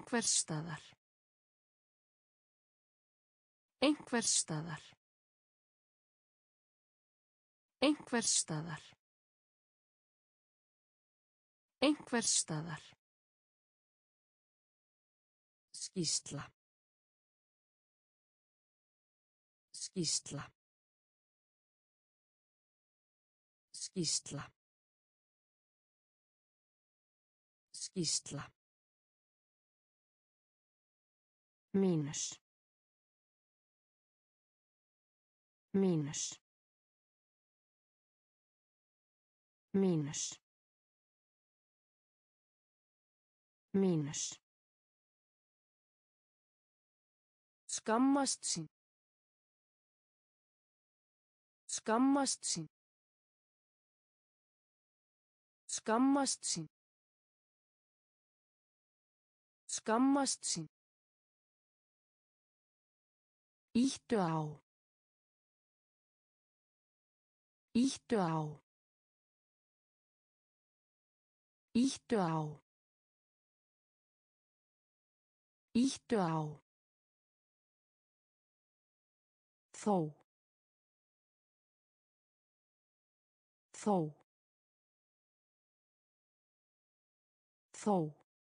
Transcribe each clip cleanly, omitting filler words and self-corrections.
Einhvers staðar. Einhvers staðar. Einhvers staðar. Einhvers staðar. Skýrsla. Skýrsla. Skýrsla. Skýrsla. Mínus. Mínus. Mínus. Mínus. Skammast sín. Skammast sín. Skammast sín. Skammast sín. Ýttu á. Ýttu á. Ýttu á. Ýttu á. Þó. Þó. Þó.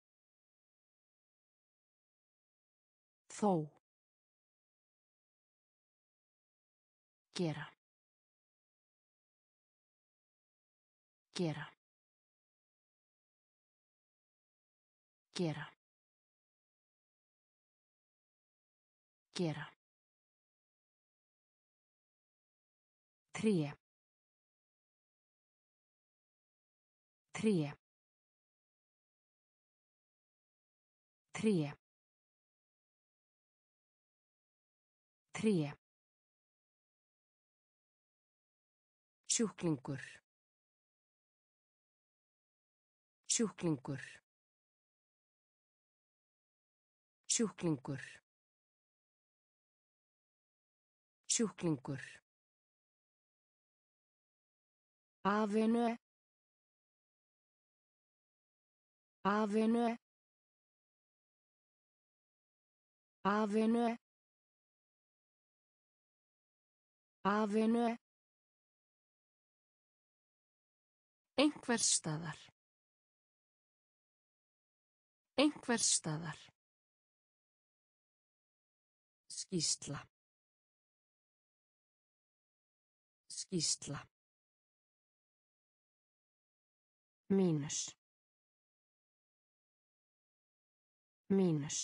Þó. Gera. Gera. Gera. Gera. Tré. Tré. Tré. Tré. Sjúklingur. Sjúklingur. Sjúklingur. Sjúklingur. Avenue. Avenue. Avenue. Avenue. Einhvers staðar. Einhvers staðar. Skýrsla. Skýrsla. Mínus. Mínus.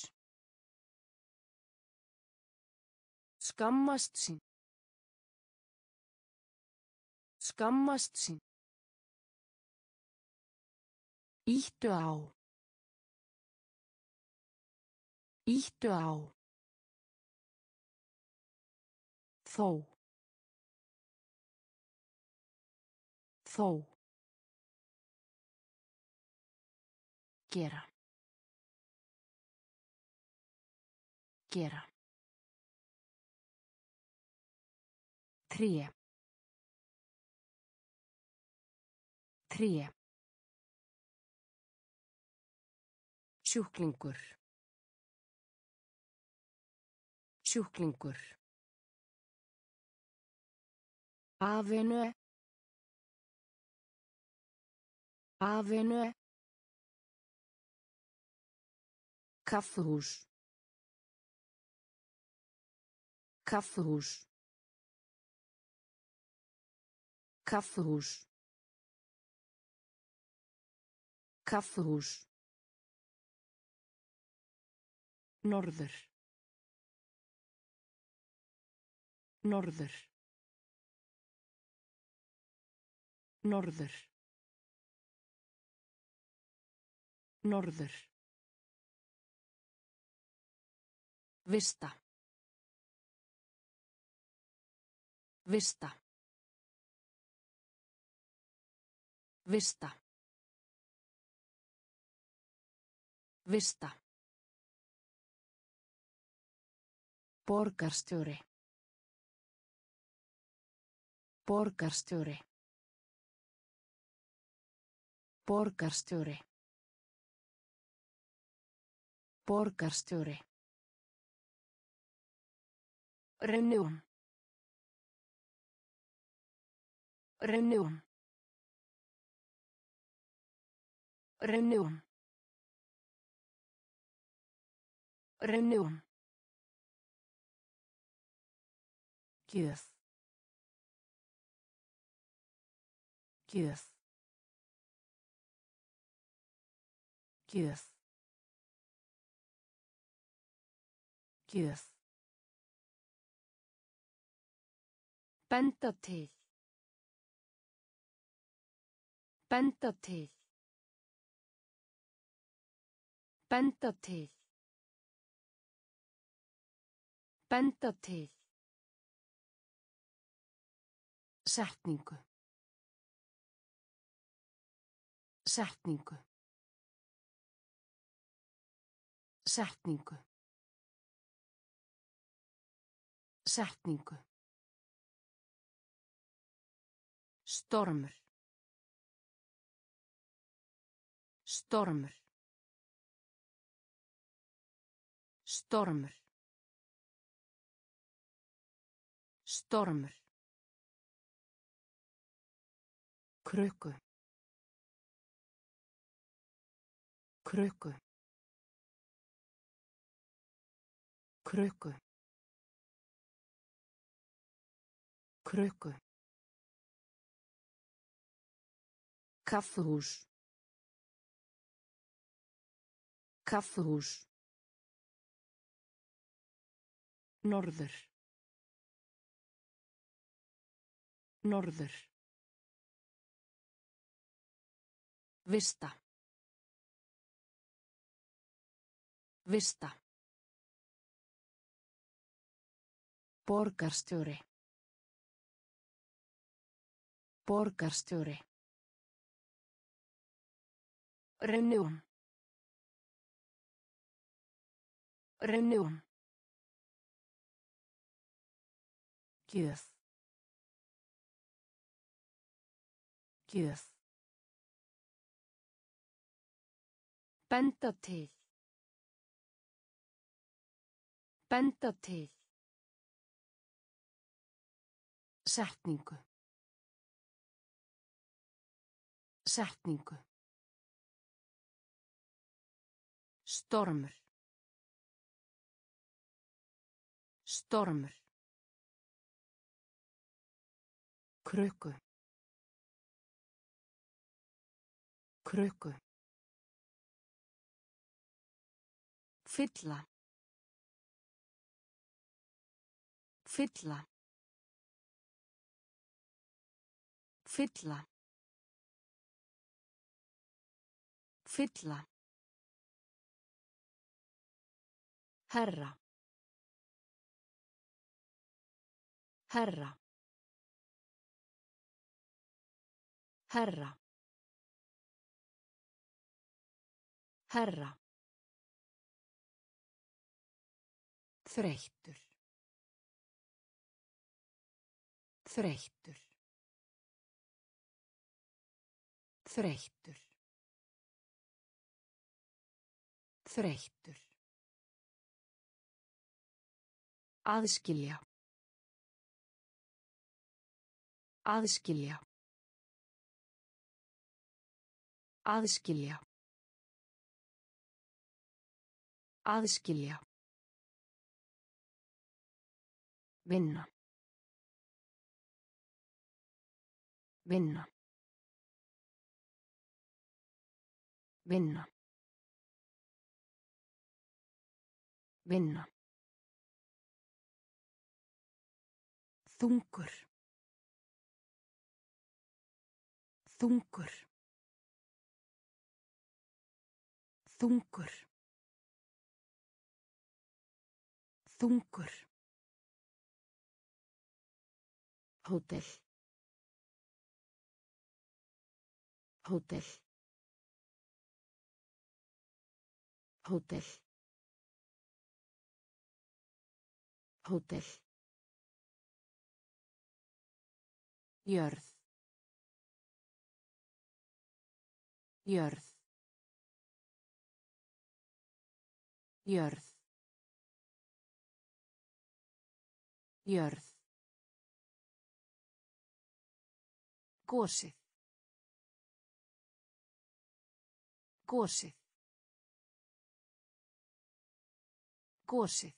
Skammast sín. Skammast sín. Ýttu á. Ýttu á. Þó. Þó. Gera. Gera. Tré. Tré. Sjúklingur. Sjúklingur. Avenue. Avenue. Kaffihús. Kaffihús. Kaffihús. Kaffihús. Norður. Norður. Norður. Norður. Vista. Vista. Vista. Vista. Borgarstjóri. Borgarstjóri. Borgarstjóri. Borgarstjóri. Reunion. Reunion. Reunion. Reunion. Gjöf. Gjöf. Gjöf. Gjöf. Benda til. Benda til. Benda til. Benda til. Setningu. Setningu. Setningu. Setningu. Stormur. Stormur. Stormur. Stormur. Krukku. Krukku. Krukku. Krukku. Kaffihús. Kaffihús. Norður. Norður. Vista. Vista. Borgarstjóri. Borgarstjóri. Reunion. Reunion. Gjöf. Gjöf. Benda til. Benda til. Setningu. Setningu. Stormur. Stormur. Krukku. Krukku. Fylla. Fylla. Fylla. Fylla. Herra. Herra. Herra. Herra. Þreyttur. Þreyttur. Þreyttur. Þreyttur. Aðskilja. Aðskilja. Aðskilja. Aðskilja. Vinna. Vinna. Vinna. Vinna. Þungur. Þungur. Þungur. Þungur. Hótel. Hótel. Hótel. Hótel. Jörð. Jörð. Jörð. Jörð. Gosið. Gosið. Gosið.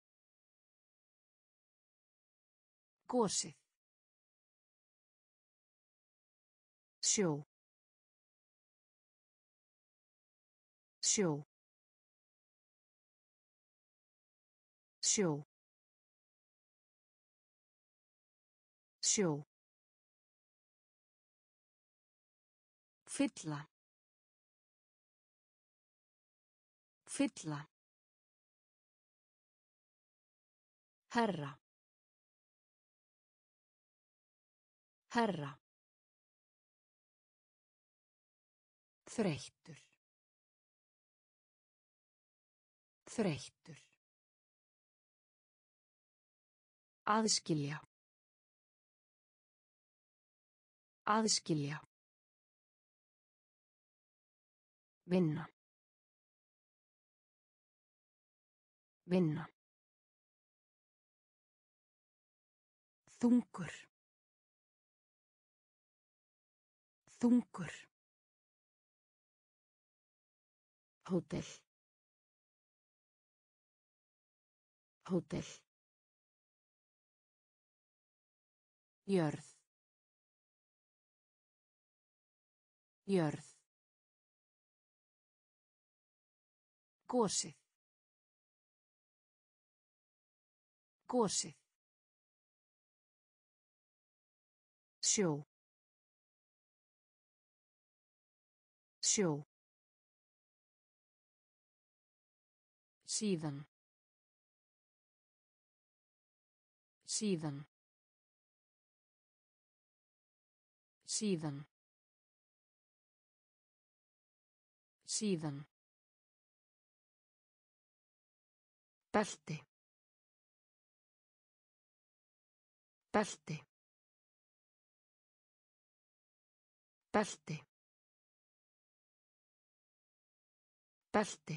Gosið. Sjó. Sjó. Sjó. Sjó. Fylla. Fylla. Herra. Herra. Þreyttur. Þreyttur. Aðskilja. Aðskilja. Vinna. Vinna. Þungur. Þungur. Hótel. Hótel. Jörð. Jörð. Gosið. Gosið. Sjó. Sjó. Síðan. Síðan. Síðan. Síðan. Belti. Belti. Belti. Belti.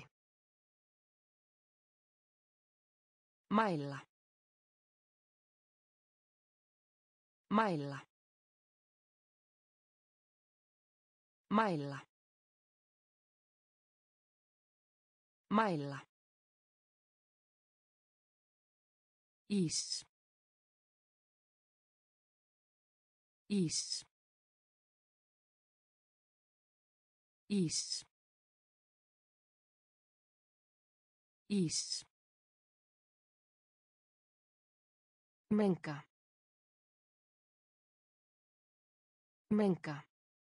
Mæla. Mæla. Mæla. Mæla. Ís. Ís. Ís. Ís. Menga. Menga.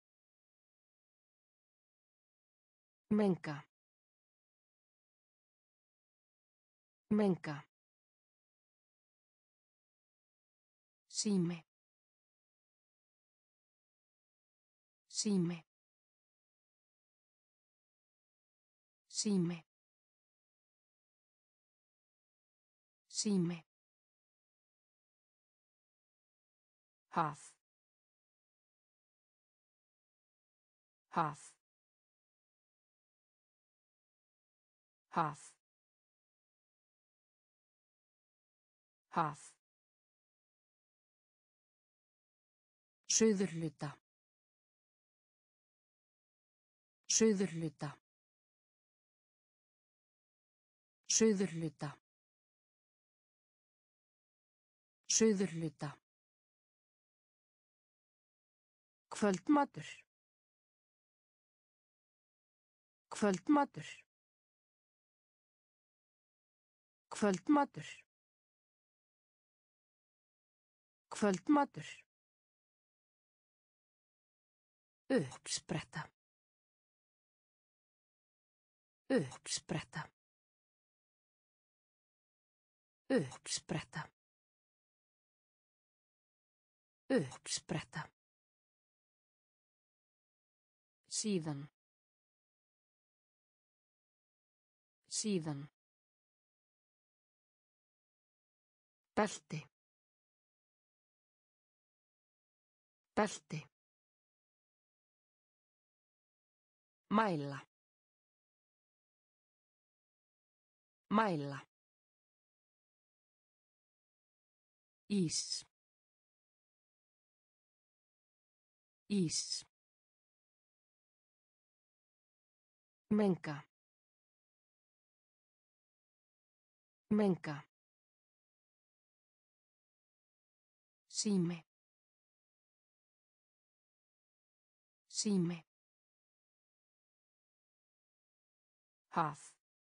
Menga. Menga. Sími. Sími. Sími. Sími. Haf. Haf. Haf. Haf. Suðurhluta. Suðurhluta. Suðurhluta. Suðurhluta. Kvöldmatur. Kvöldmatur. Kvöldmatur. Kvöldmatur. Uppspretta. Uppspretta. Uppspretta. Uppspretta. Síðan. Síðan. Belti. Belti. Mæla. Mæla. Ís. Ís. Menga. Menga. Sími. Sími. Haf.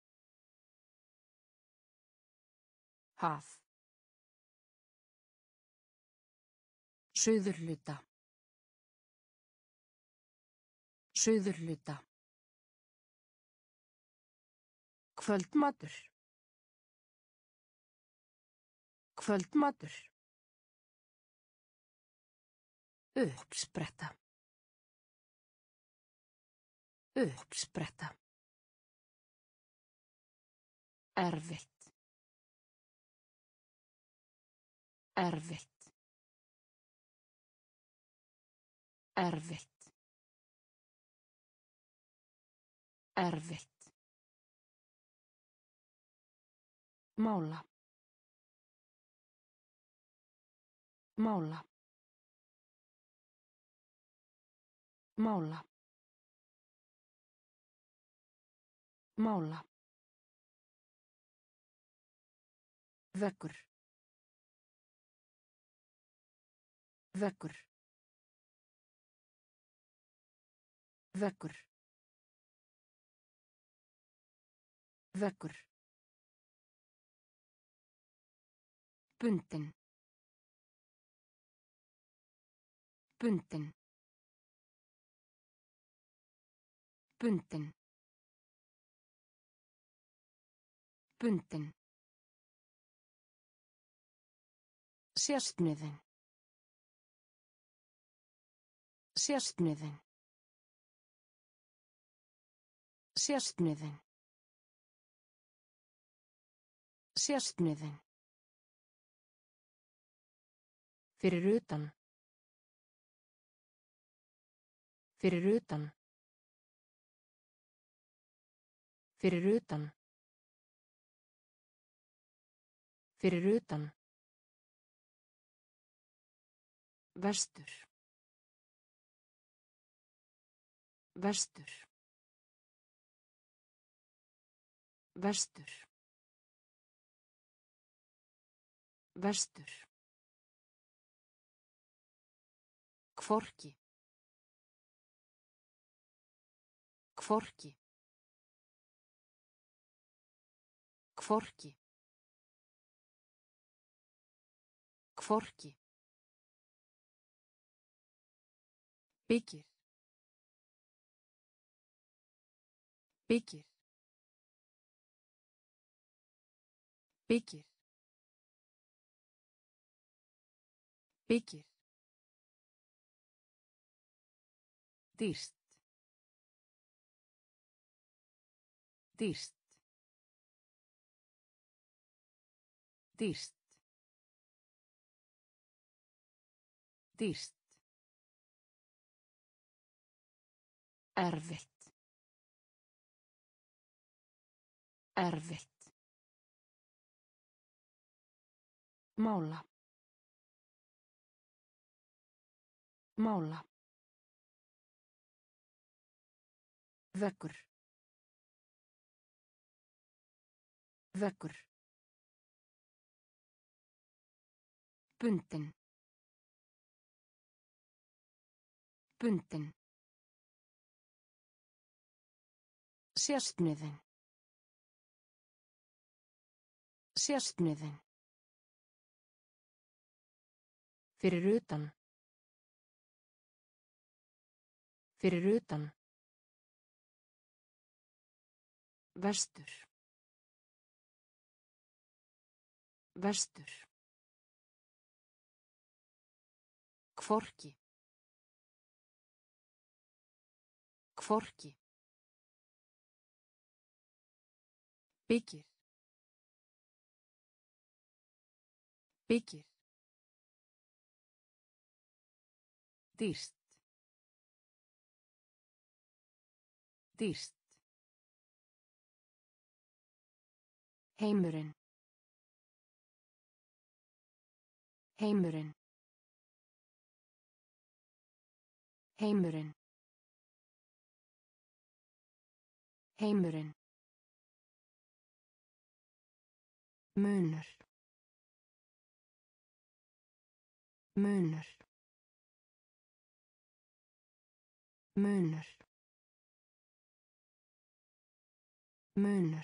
Haf. Suðurhluta. Suðurhluta. Kvöldmatur. Kvöldmatur. Uppspretta. Uppspretta. Erfitt. Erfitt. Erfitt. Erfitt. Mála. Mála. Mála. Mála. Vekkur. Vekkur. Vekkur. Vekkur. Bundin. Bundin. Bundin. Bundin. Sérstniðin. Sérstniðin. Sérstniðin. Sérstniðin. Fyrir utan. Fyrir utan. Fyrir utan. Fyrir utan. Vestur. Vestur. Vestur. Vestur. Hvorki. Hvorki. Hvorki. Hvorki. Byggir. Byggir. Byggir. Byggir. Dýrt. Dýrt. Dýrt. Dýrt. Erfitt. Erfitt. Mála. Mála. Vekkur. Vekkur. Bundin. Bundin. Sérstniðin. Sérstniðin. Fyrir utan. Fyrir utan. Vestur. Vestur. Hvorki. Hvorki. Byggir. Byggir. Dýrt. Dýrt. Heimurinn. Heimurinn. Heimurinn. Heimurinn. Munur. Munur. Munur. Munur.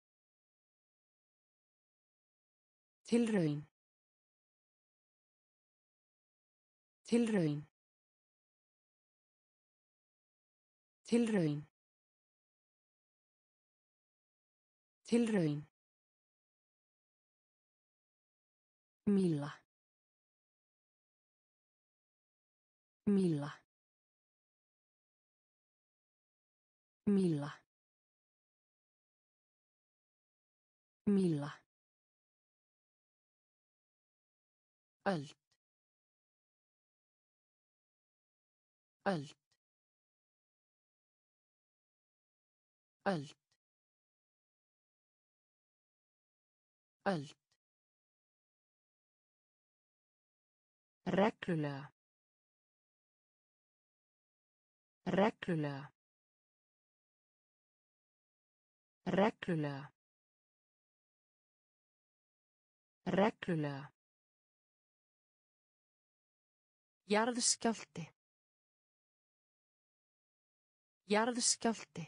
Tilraun. Tilraun. Tilraun. Tilraun. Míla. Míla. Míla. Míla. Öld. Öld. Öld. Öld. Reglulega. Reglulega. Reglulega. Reglulega. Jarðskjálfti. Jarðskjálfti.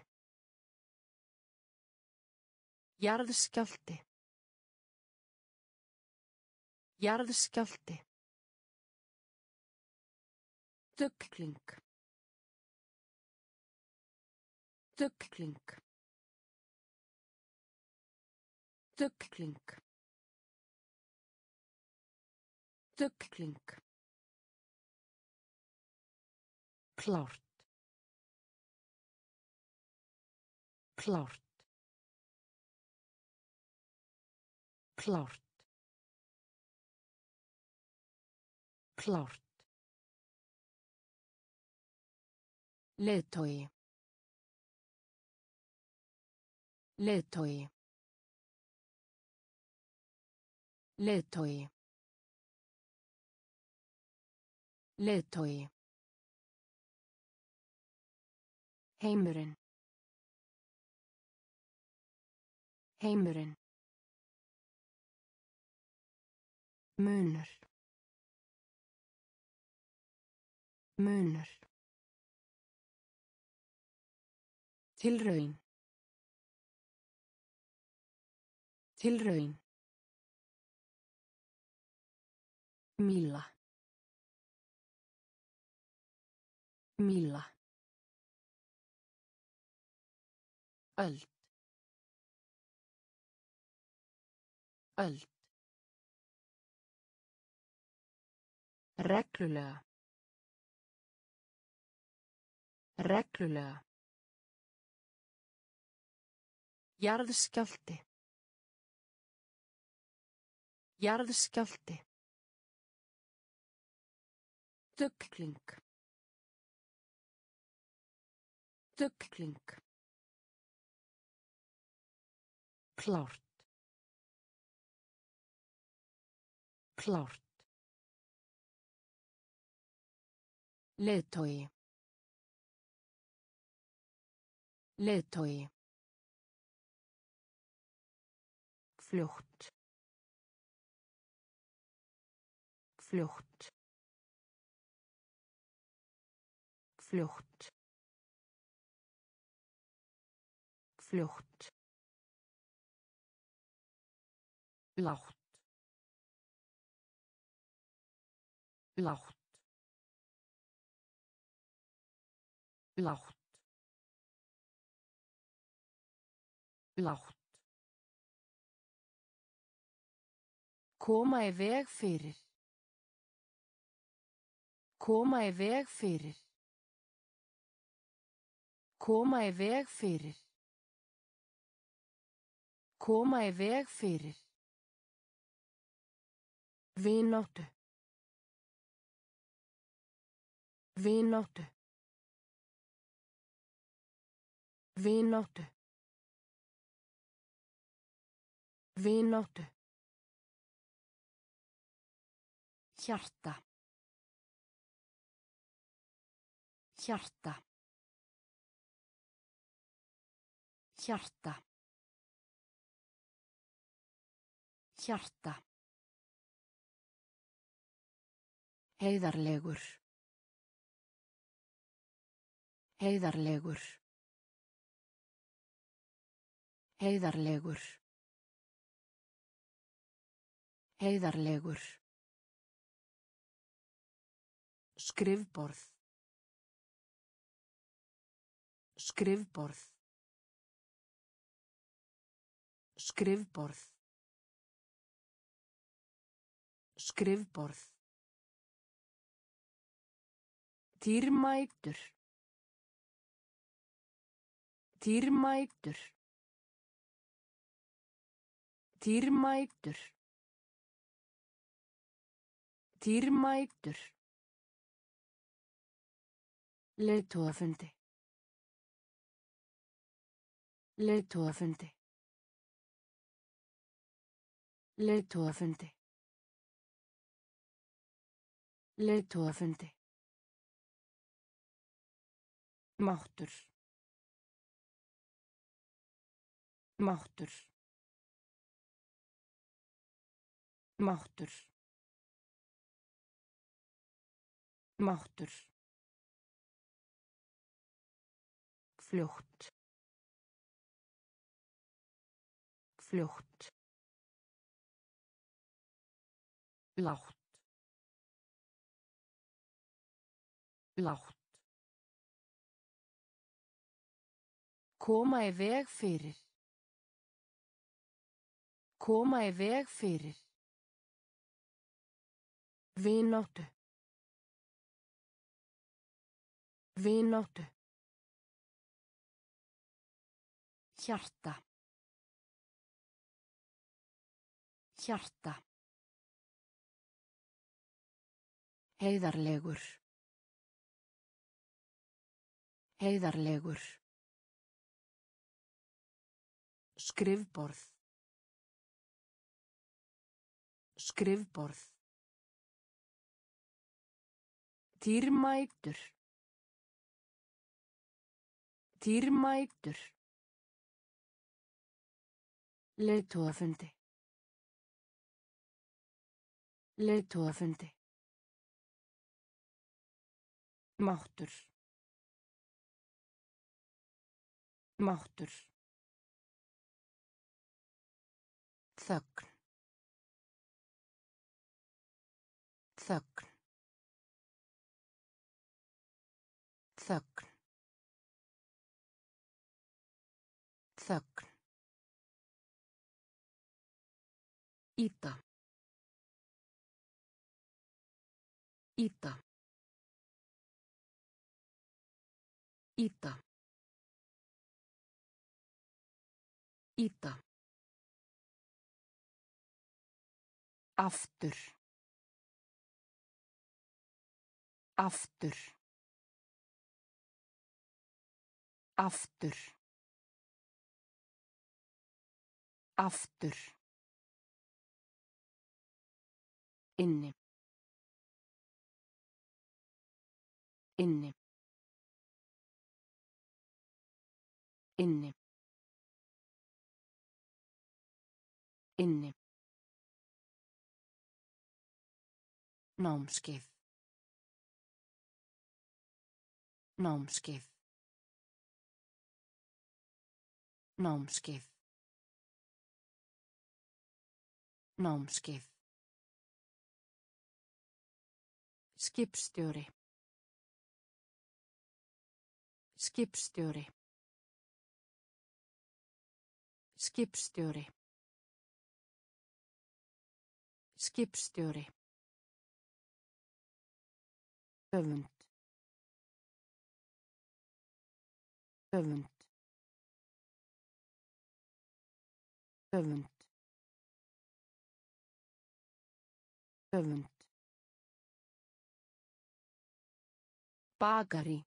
Jarðskjálfti. Jarðskjálfti. Dugling. Dugling. Dugling. Dugling. Klárt. Klárt. Klárt. Klárt. Leiðtogi. Leiðtogi. Leiðtogi. Leiðtogi. Heimurinn. Heimurinn. Munur. Munur. Tilraun. Tilraun. Míla. Míla. Öld. Öld. Reglulega. Reglulega. Jarðskjálfti. Jarðskjálfti. Dugling. Dugling. Klárt. Klárt. Leiðtogi. Leiðtogi. Fljótt. Fljótt. Fljótt. Fljótt. Lágt. Lágt. Lágt. Lágt. Koma í veg fyrir. Koma í veg fyrir. Koma í veg fyrir. Koma í veg fyrir. Vináttu. Vináttu. Vináttu. Vináttu. Hjarta. Hjarta. Hjarta. Hjarta. Heiðarlegur. Heiðarlegur. Heiðarlegur. Heiðarlegur. Skrifborð. Skrifborð. Skrifborð. Skrifborð. Dýrmætur. Dýrmætur. Dýrmætur. Dýrmætur. Leiðtogafundi. Leiðtogafundi. Leiðtogafundi. Leiðtogafundi. Máttur. Máttur. Máttur. Máttur. Fljótt. Fljótt. Lágt. Lágt. Koma í veg fyrir. Koma í veg fyrir. Vináttu. Vináttu. Hjarta. Hjarta. Heiðarlegur. Heiðarlegur. Skrifborð. Skrifborð. Dýrmætur. Dýrmætur. Leiðtogafundi. Leiðtogafundi. Máttur. Máttur. Þögn. Þögn. Þögn. Þögn. Ýta. Ýta. Ýta. Ýta. Aftur. Aftur. Aftur. Aftur. Inni. Inni. Inni. Inni. Námskeið. Námskeið. Námskeið. Námskeið. Skipstjóri. Skipstjóri. Skipstjóri. Skipstjóri. Öfund. Öfund. Öfund. Öfund. Bakari.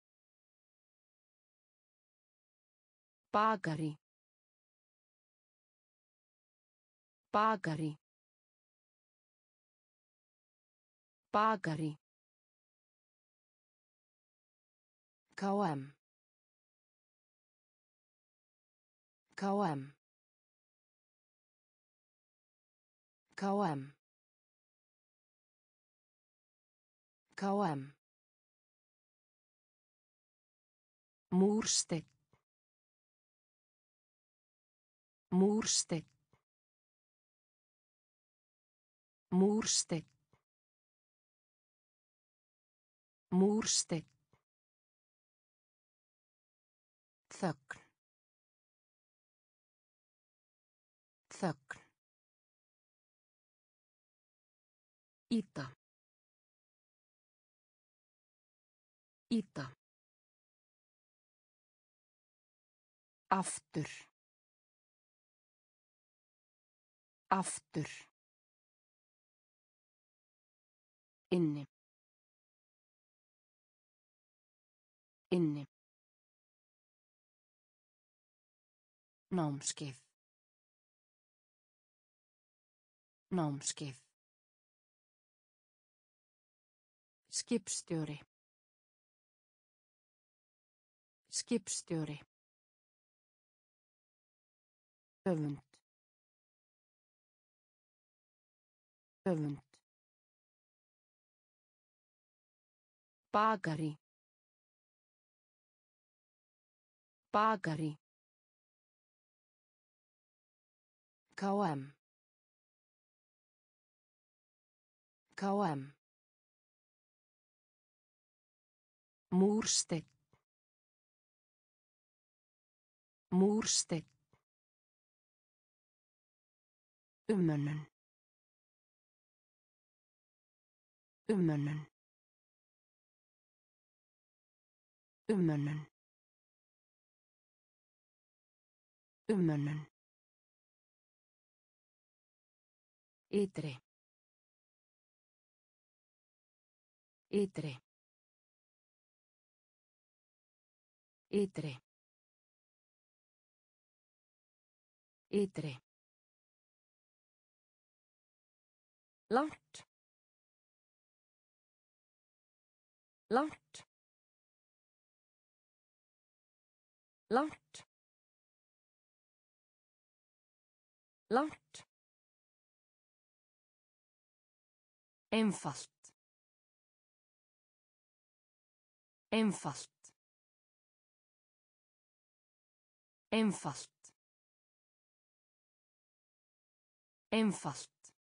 Bakari. Bakari. Bakari. KM. KM. KM. KM. Múrsteinn. Múrsteinn. Múrsteinn. Múrsteinn. Þögn. Þögn. Ýta. Ýta. Aftur. Aftur. Inni. Inni. Námskeið. Námskeið. Skipstjóri. Skipstjóri. Höfund. Höfund. Bakari. Bakari. KM. KM. Múrsteinn. Múrsteinn. Umönnun. Umönnun. Umönnun. Umönnun. Ytri. Ytri. Ytri. Ytri. Langt. Langt. Langt. Langt. Einfalt. Einfalt. Einfalt. Einfalt.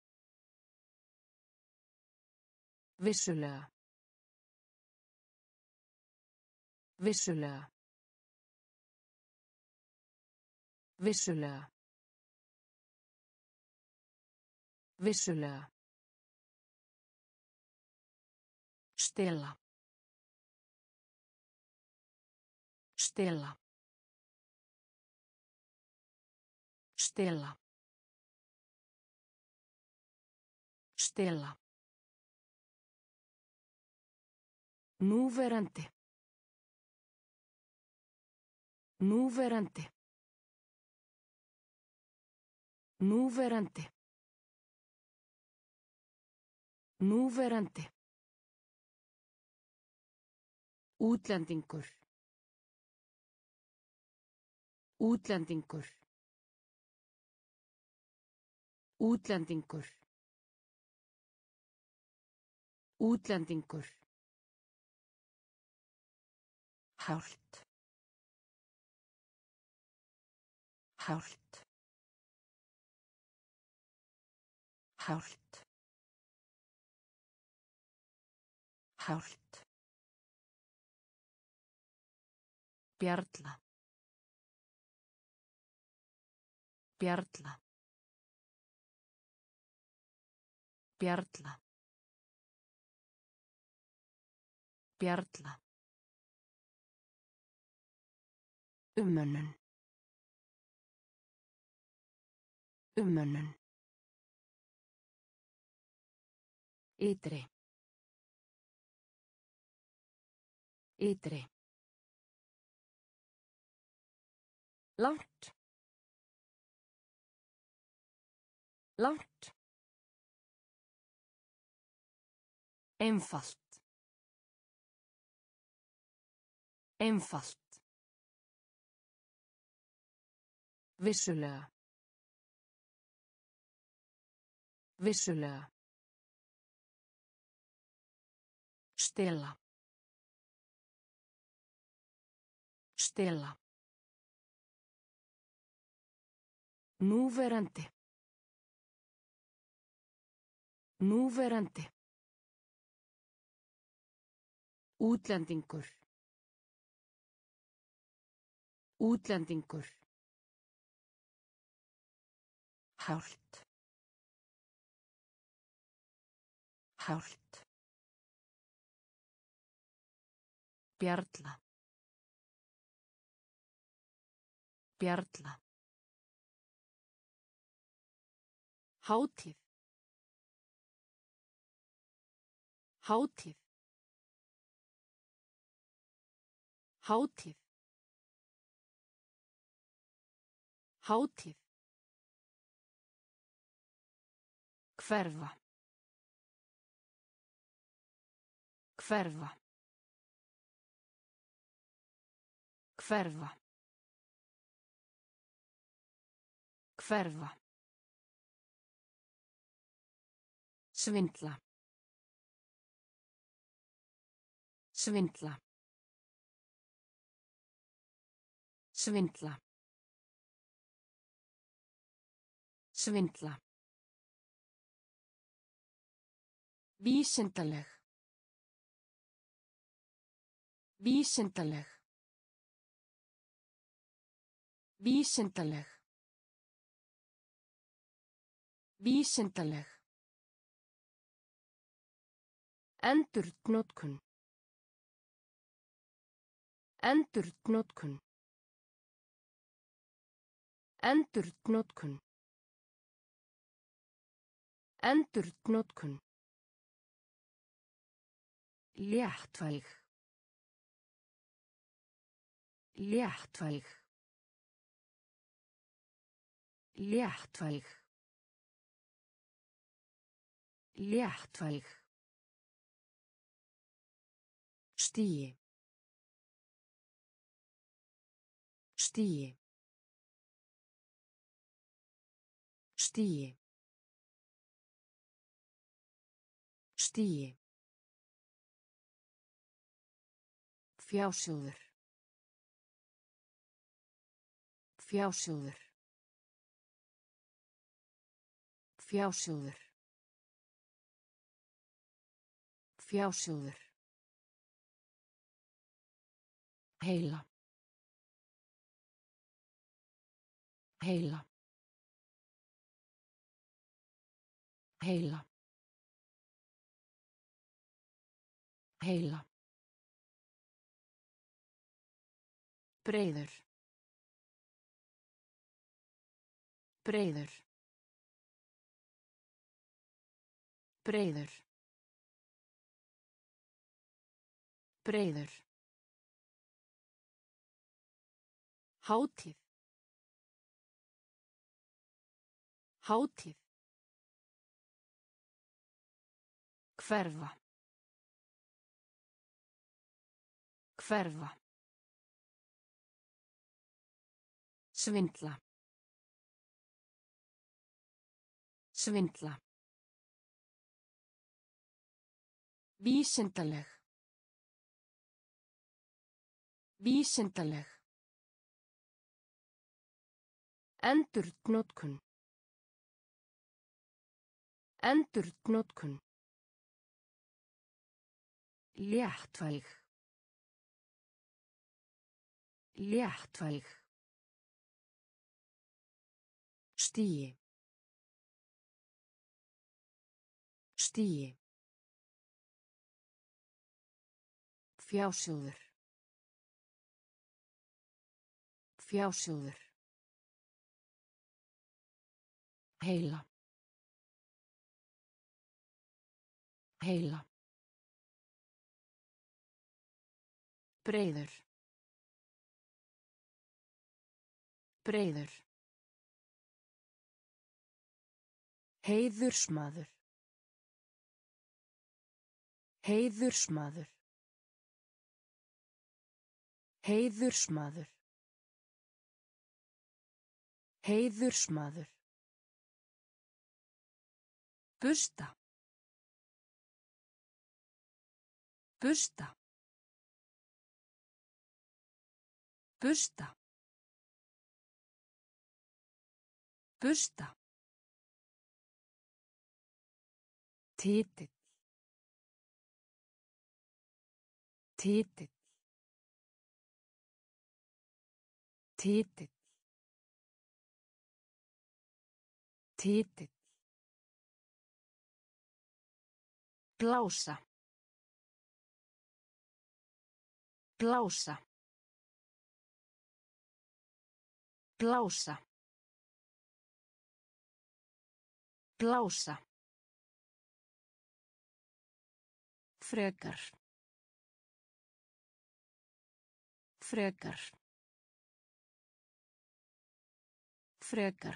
Vissulega. Vissulega. Vissulega. Vissulega. Stela. Stela. Stela. Stela. Núverandi. Núverandi. Núverandi. Núverandi. Útlendingur. Útlendingur. Útlendingur. Útlendingur. Hált. Hált. Hált. Hált. Bjarla. Bjarla. Bjarla. Bjarla. Umönnun. Umönnun. Ytri. Ytri. Langt. Langt. Einfalt. Einfalt. Vissulega. Vissulega. Stela. Stela. Núverandi. Núverandi. Útlendingur. Útlendingur. Hált. Hált. Bjarla. Bjarla. Hátíð. Hátíð. Hátíð. Hátíð. Hverfa. Hverfa. Hverfa. Hverfa. Svindla. Svindla. Svindla. Svindla. Vísindaleg. Vísindaleg. Vísindaleg. Vísindaleg. Endurnotkun. Endurnotkun. Endurnotkun. Endurnotkun. Léttvæg. Léttvæg. Léttvæg. Léttvæg. Stigi. Stigi. Stigi. Stigi. Fjásjóður. Fjásjóður. Fjásjóður. Fjásjóður. Heila. Heila. Heila. Heila. Breiður. Breiður. Breiður. Breiður. Hátíð. Hátíð. Hverfa. Hverfa. Svindla. Svindla. Vísindaleg. Vísindaleg. Endurnotkun. Endurnotkun. Léttvæg. Léttvæg. Stigi. Stigi. Fjásjóður. Fjásjóður. Heila. Heila. Breiður. Breiður. Heiðursmaður. Heiðursmaður. Heiðursmaður. Heiðursmaður. Busta. Busta. Busta. Busta. Titill. Titill. Titill. Titill. Blása. Blása. Blása. Blása. Frekar. Frekar. Frekar.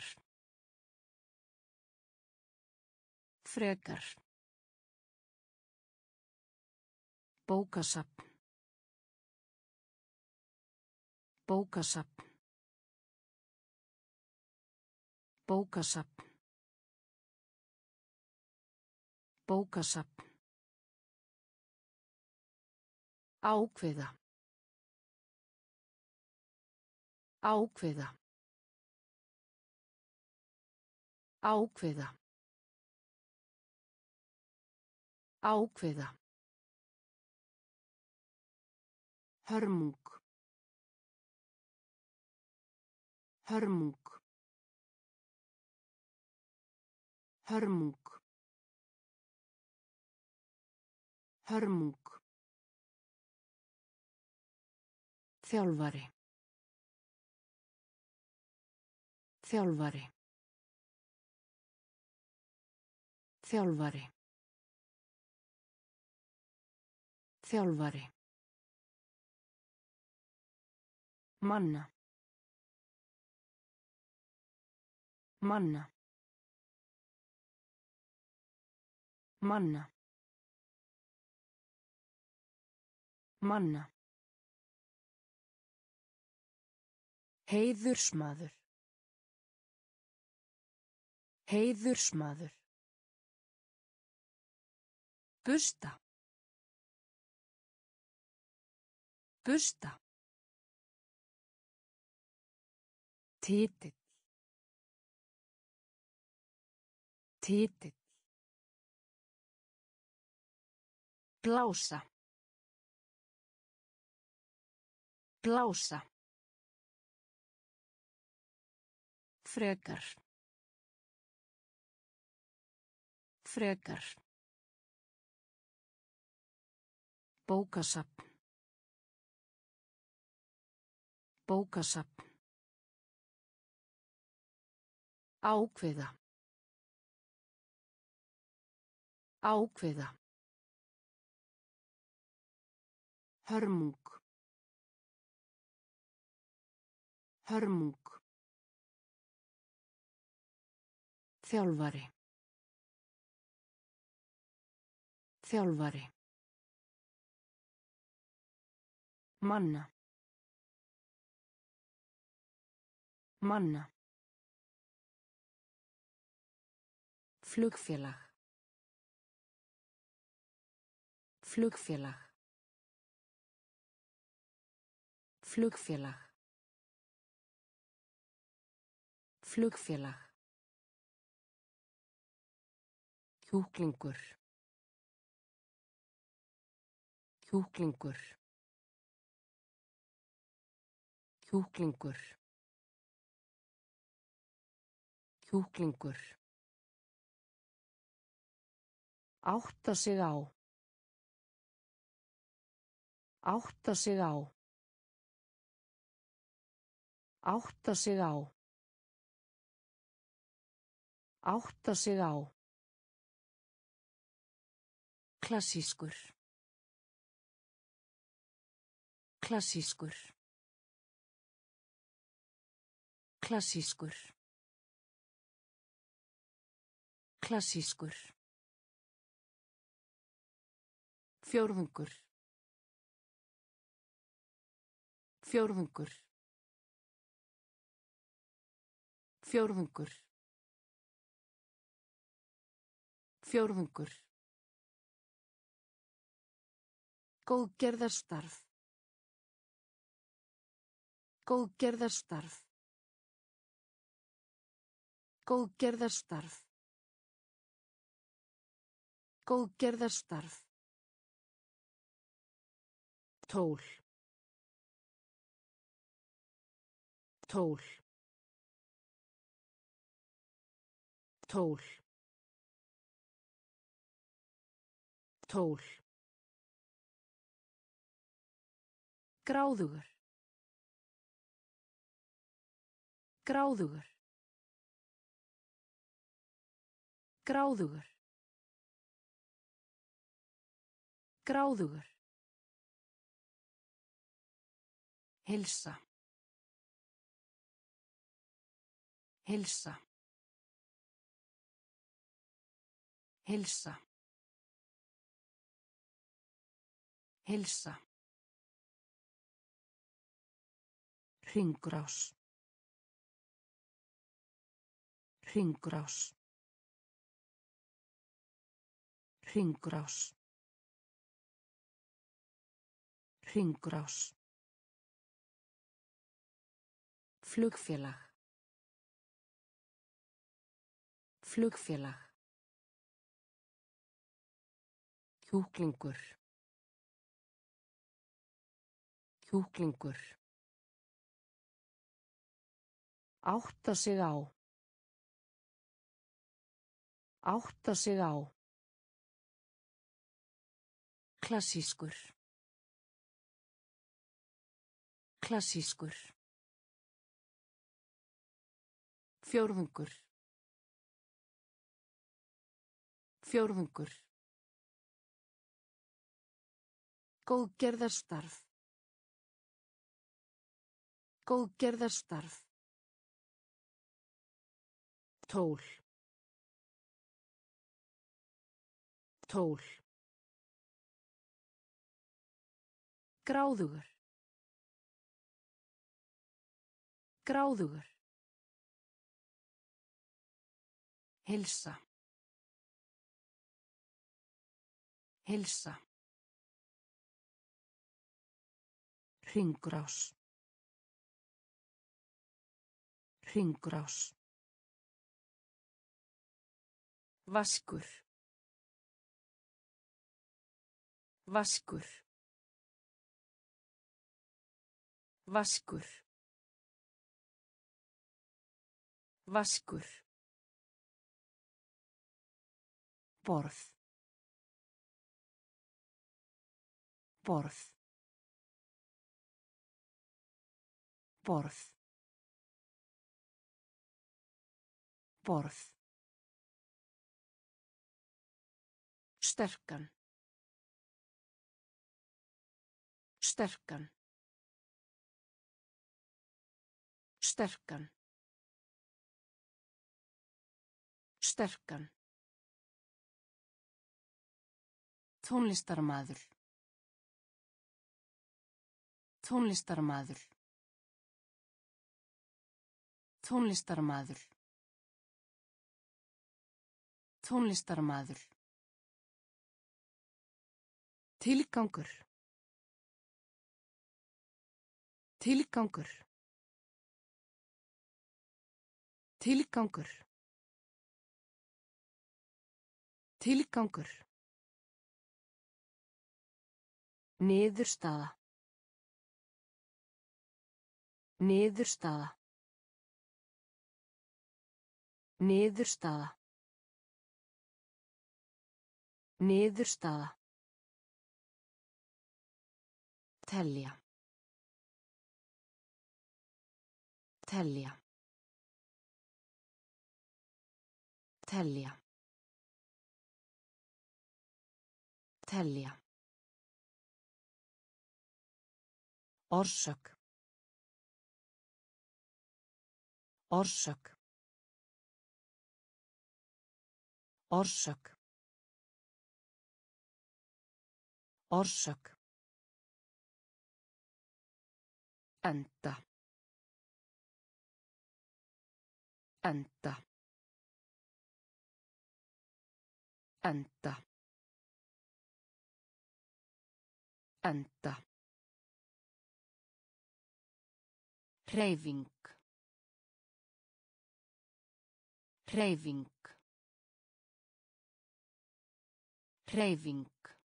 Frekar. Bókasafn. Bókasafn. Bókasafn. Bókasafn. Ákveða. Ákveða. Ákveða. Ákveða. Hörmung. Hörmung. Hörmung. Hörmung. Þjálfari. Þjálfari. Þjálfari. Þjálfari. Manna. Manna. Manna. Manna. Heiðursmaður. Heiðursmaður. Busta. Busta. Titill. Titill. Blása. Blása. Frekar. Frekar. Bókasafn. Bókasafn. Ákveða. Ákveða. Hörmung. Hörmung. Þjálfari. Þjálfari. Manna. Manna. Flugfélag. Flugfélag. Flugfélag. Flugfélag. Kjúklingur. Kjúklingur. Kjúklingur. Kjúklingur. Átta sig á. Átta sig á. Átta sig á. Átta sig á. Klassískur. Klassískur. Klassískur. Klassískur. Fjórðungur. Fjórðungur. Fjórðungur. Fjórðungur. Góðgerðarstarf. Góðgerðarstarf. Góðgerðarstarf. Góðgerðarstarf. Tól. Tól. Tól. Tól. Gráðugur. Gráðugur. Gráðugur. Gráðugur. Heilsa. Heilsa. Heilsa. Heilsa. Hringrás. Hringrás. Hringrás. Hringrás. Flugfélag. Flugfélag. Kjúklingur. Kjúklingur. Átta sig á. Átta sig á. Klassískur. Klassískur. Fjórðungur. Fjórðungur. Góðgerðarstarf. Góðgerðarstarf. Tól. Tól. Gráðugur. Gráðugur. Heilsa. Heilsa. Hringrás. Hringrás. Vaskur. Vaskur. Vaskur. Vaskur. Borð. Borð. Borð. Borð. Sterkan. Sterkan. Sterkan. Sterkan. Tónlistarmaður. Tónlistarmaður. Tónlistarmaður. Tónlistarmaður. Tilgangur. Tilgangur. Tilgangur. Tilgangur. Niðurstaða. Niðurstaða. Niðurstaða. Niðurstaða. Telja. Telja. Telja. Telja. Orsök. Orsök. Orsök. Orsök. Enda. Enda. Enda. Enda. Hreyfing. Hreyfing. Hreyfing.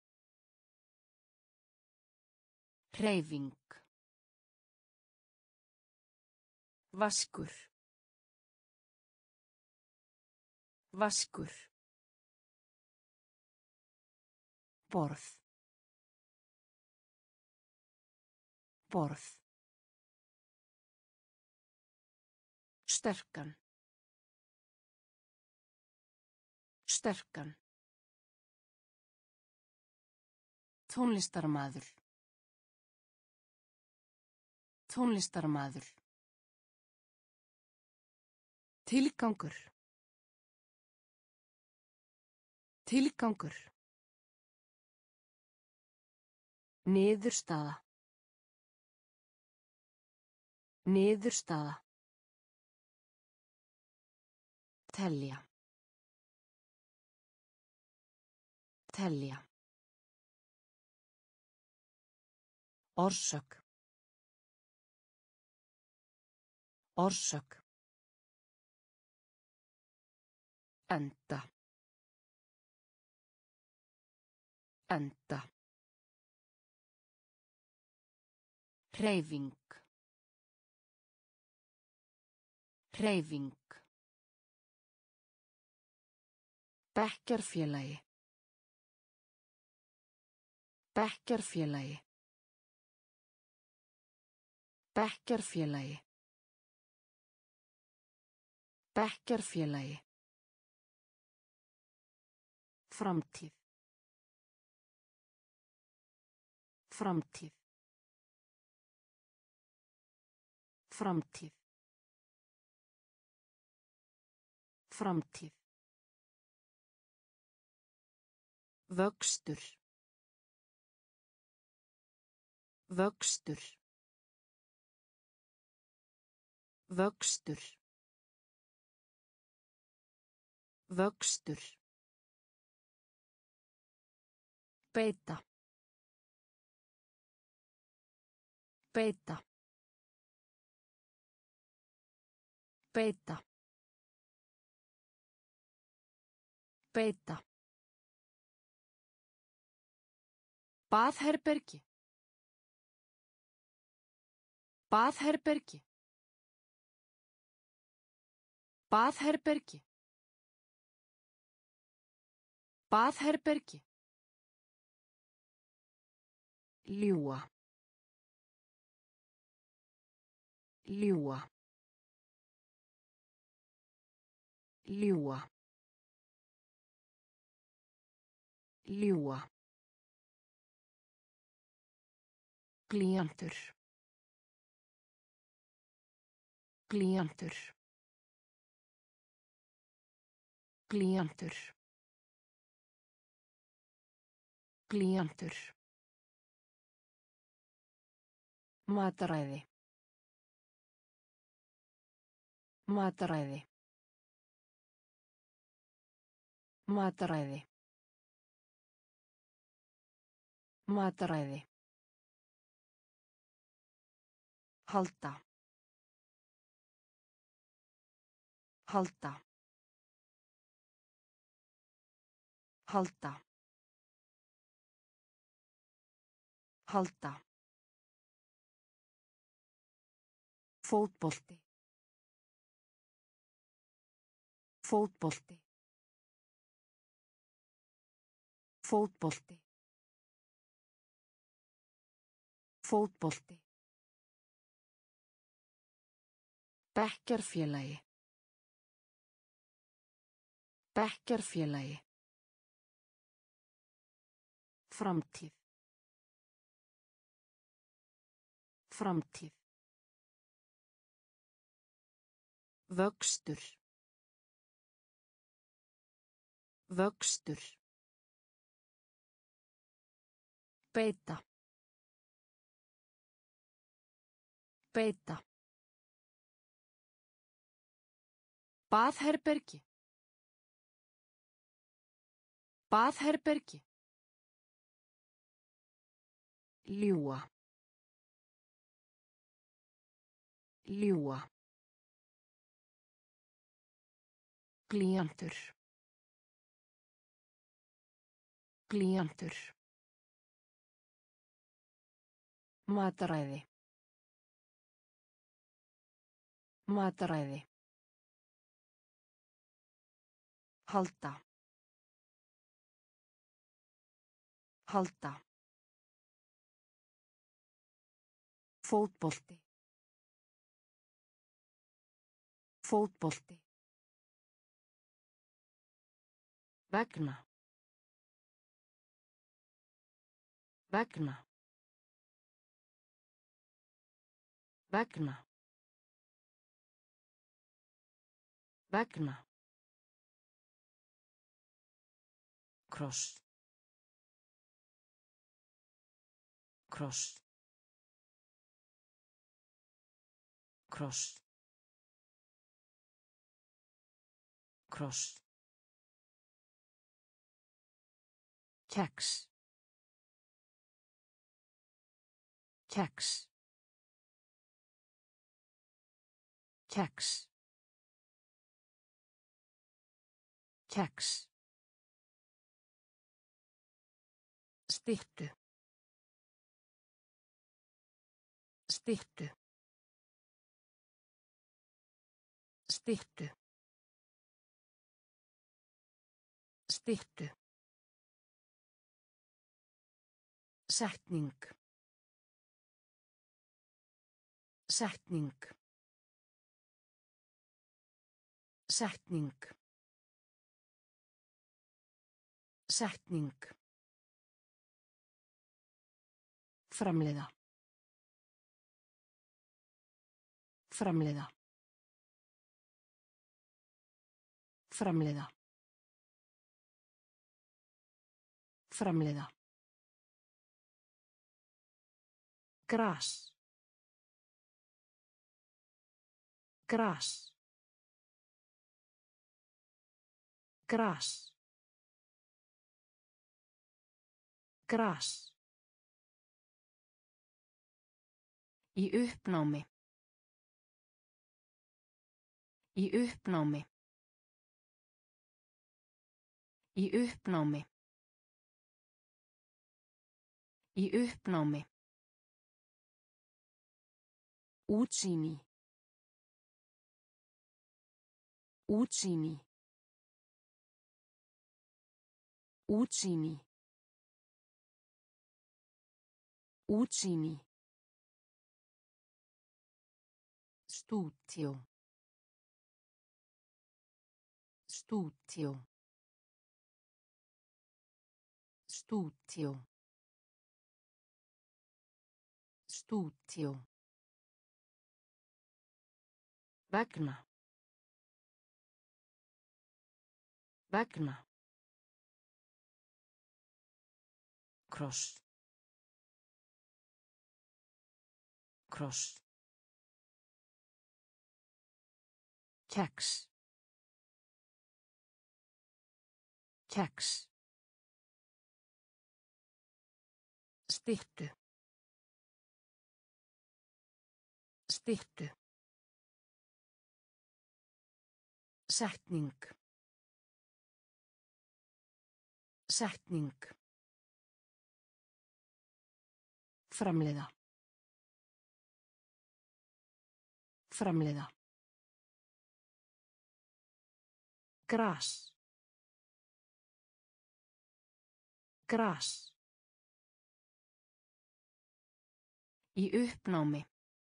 Hreyfing. Vaskur. Vaskur. Borð. Borð. Sterkan. Sterkan. Tónlistarmaður. Tónlistarmaður. Tilgangur. Tilgangur. Niðurstaða. Niðurstaða. Telja. Telja. Orsök. Orsök. Enda. Enda. Hreyfing. Hreyfing. Bekkjarfélagi. Bekkjarfélagi. Bekkjarfélagi. Bekkjarfélagi. Framtíð. Framtíð. Framtíð. Framtíð. Vöxtur. Vöxtur. Vöxtur. Vöxtur. Beita. Beita. Beita. Beita. Baðherbergi. Baðherbergi. Baðherbergi. Baðherbergi. Ljúga. Ljúga. Ljúga. Ljúga. Glíjantur. Glíjantur. Glíjantur. Glíjantur. Mataræði. Mataræði. Mataræði. Mataræði. Halda. Halda. Halda. Halda. Fótbolti. Fótbolti. Fótbolti. Fótbolti. Bekkjarfélagi. Bekkjarfélagi. Framtíð. Framtíð. Vöxtur. Vöxtur. Beita. Beita. Baðherbergi. Baðherbergi. Ljúga. Ljúga. Blýantur. Blýantur. Mataræði. Mataræði. Halda. Halda. Fótbolti. Fótbolti. Vegna. Vegna. Vegna. Vegna. Kross. Kross. Kross. Kross. Kex. Kex. Kex. Kex. Styttu. Styttu. Styttu. Styttu. Setning. Setning. Setning. Setning. Framleiða. Framleiða. Framleiða. Framleiða. Gras. Gras. Gras. Gras. Í uppnámi. Í uppnámi. Í uppnámi. Í uppnámi. Útsýni. Útsýni. Útsýni. Útsýni. Stúdíó. Stúdíó. Stúdíó. Stúdíó. Vegna. Vegna. Kross. Kross. Kex. Kex. Styttu. Styttu. Setning. Setning. Framleiða. Framleiða. Gras. Gras. Í uppnámi.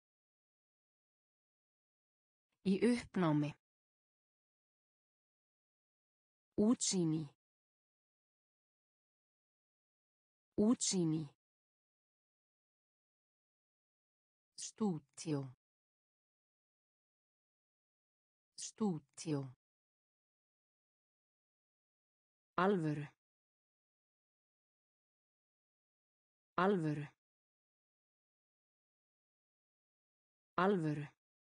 Í uppnámi. Útsýni. Útsýni. Stúdíó. Stúdíó. Alvöru. Alvöru. Alvöru.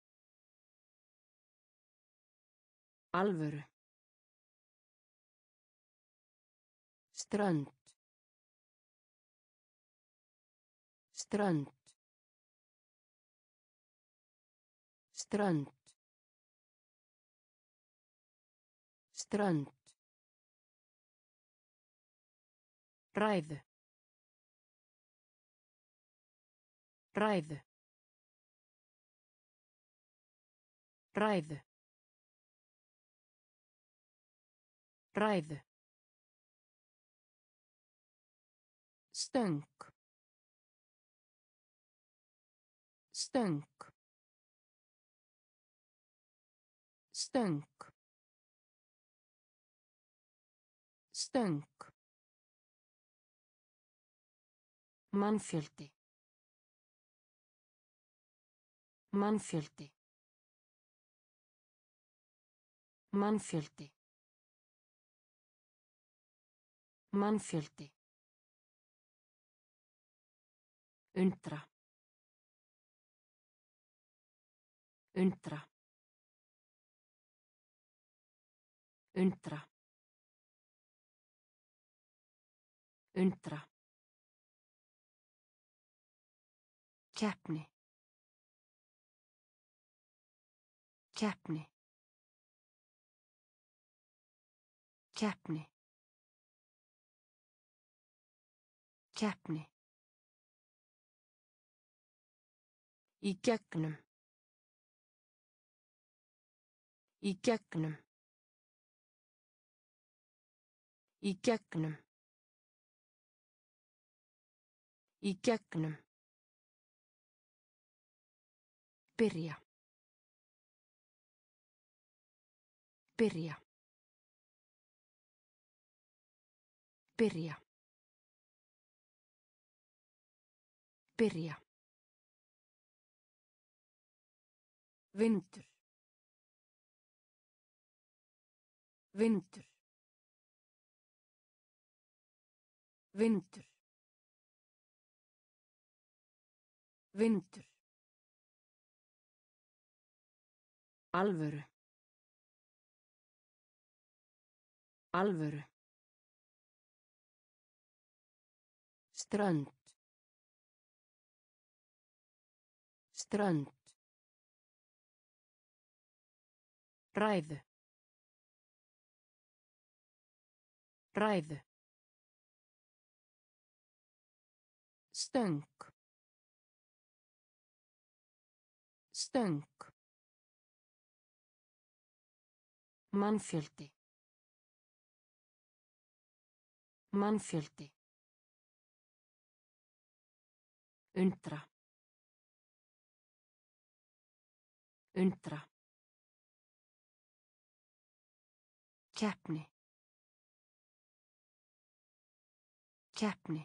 Alvöru. Strönd. Strönd. Strönd. Strönd. Ræðu. Ræðu. Ræðu. Ræðu. Stöng. Stöng. Stöng. Stöng. Mannfjöldi. Mannfjöldi. Mannfjöldi. Mannfjöldi. Undra. Undra. Undra. Undra. Keppni. Keppni. Keppni. Keppni. Í gegnum. Í gegnum. Í gegnum. Í gegnum. Byrja. Byrja. Byrja. Byrja. Vindur. Vindur. Vindur. Vindur. Alvöru. Alvöru. Strönd. Strönd. Ræðu. Ræðu. Stöng. Stöng. Mannfjöldi. Mannfjöldi. Undra. Undra. Keppni. Keppni.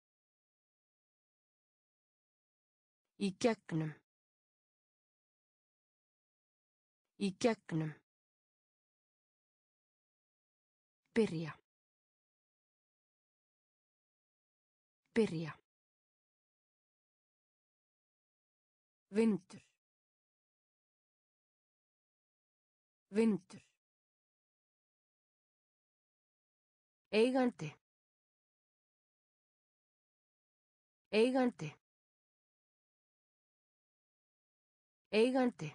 Í gegnum. Í gegnum. Byrja. Byrja. Vindur. Vindur. Eigandi. Eigandi. Eigandi.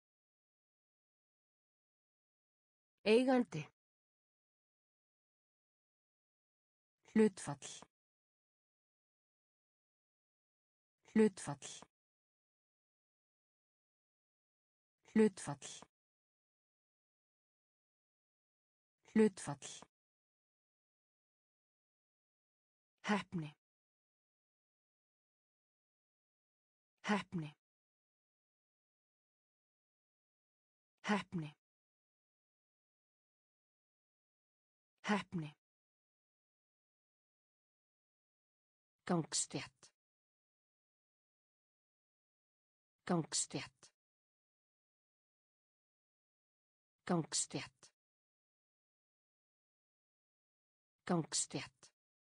Eigandi. Hlutfall. Hlutfall. Hlutfall. Hlutfall. Heppni. Heppni. Heppni. Heppni. Gangstétt. Gangstétt. Gangstétt. Gangstétt.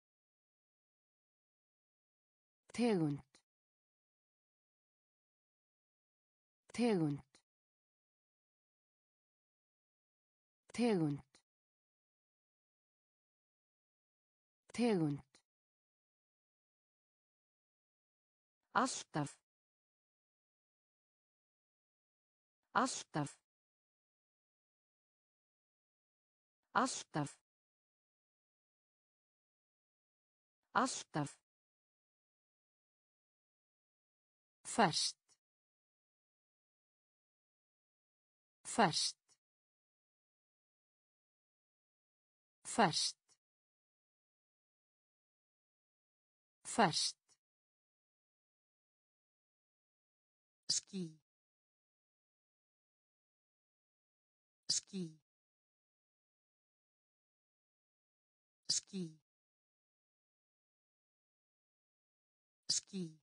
Tegund. Tegund. Tegund. Tegund. Alltaf. Alltaf. Alltaf. Alltaf. Ferskt. Ferskt. Ferskt. Ferskt. Ský. Ský. Ský. Ský.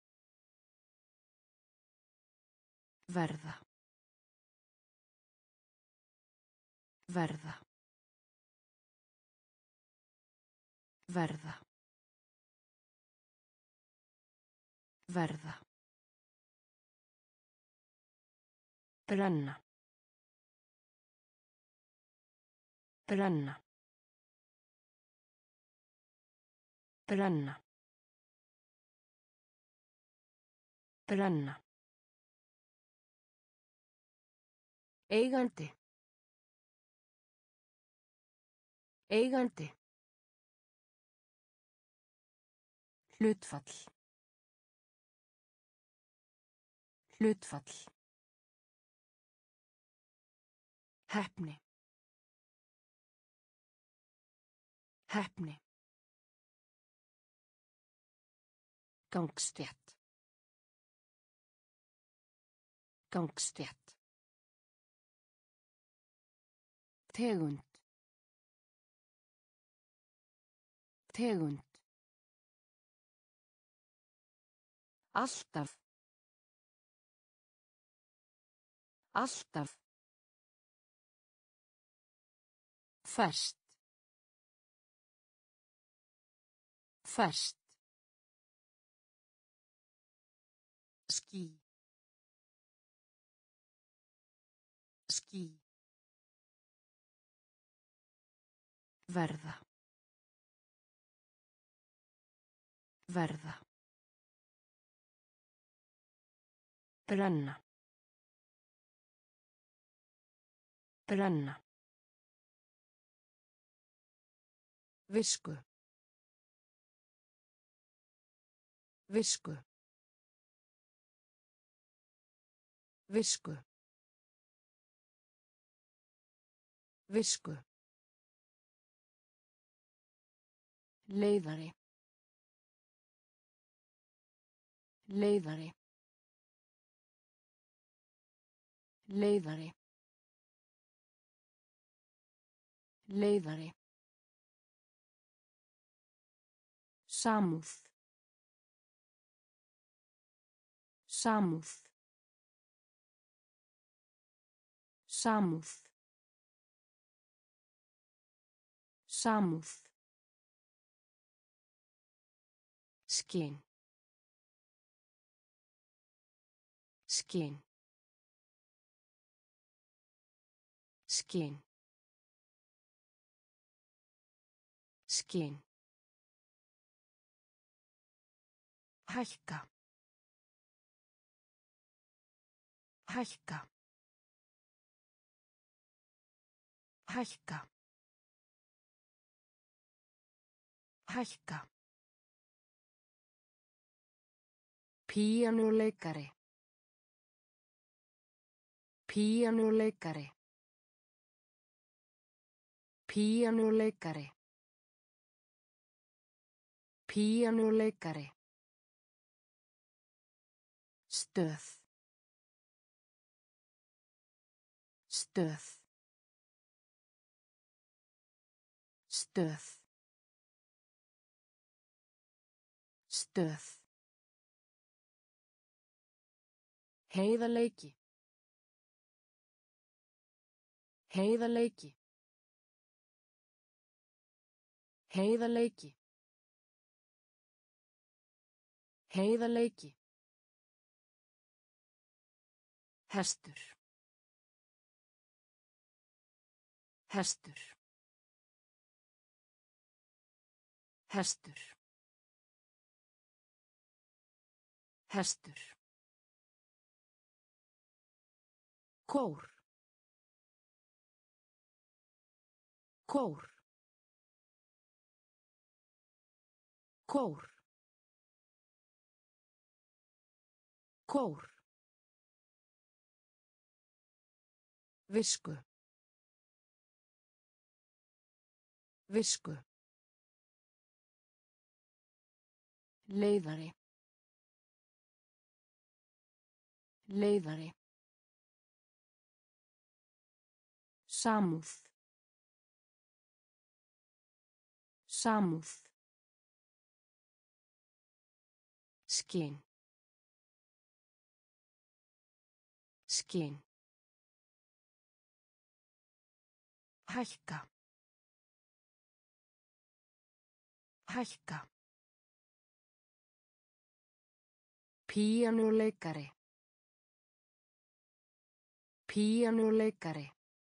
Verða. Verða. Verða. Verða. Brenna. Brenna. Brenna. Brenna. Eigandi. Eigandi. Hlutfall. Hlutfall. Heppni. Heppni. Gangstétt. Gangstétt. Tegund. Tegund. Alltaf. Alltaf. Ferskt. Ferskt. Ský. Ský. Verða. Verða. Brenna. Brenna. Visku. Visku. Visku. Visku. Leiðari. Leiðari. Leiðari. Leiðari. Samúð. Samúð. Samúð. Samúð. Skyn. Skyn. Skyn. Skyn. Hækka. Hækka. Hækka. Hækka. Píanóleikari. Píanóleikari. Píanóleikari. Píanóleikari. Stöð. Stöð. Stöð. Stöð. Heiðarleiki. Heiðarleiki. Heiðarleiki. Heiðarleiki. Hestur. Hestur. Hestur. Hestur. Kór. Kór. Kór. Kór. Visku. Visku. Leiðari. Leiðari. Samúð. Samúð. Skyn. Skyn. Hækka. Hækka. Píanóleikari. Píanóleikari.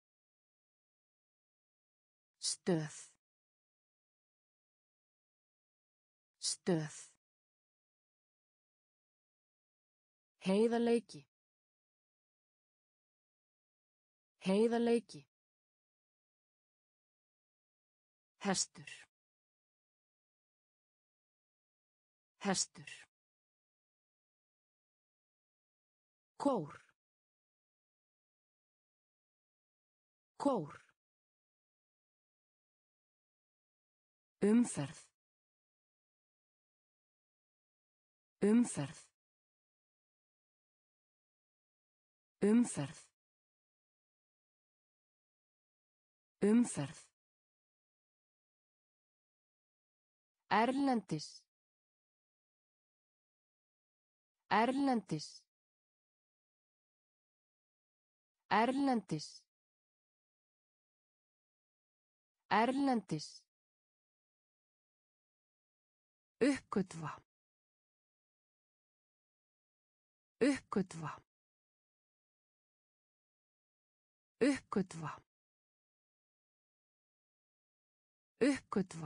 Stöð. Stöð. Heiðarleiki. Heiðarleiki. Hestur. Hestur. Kór. Kór. Umferð. Umferð. Umferð. Umferð. Erlendis. Erlendis. Erlendis. Erlendis. Uppgötva. Uppgötva. Uppgötva. Uppgötva.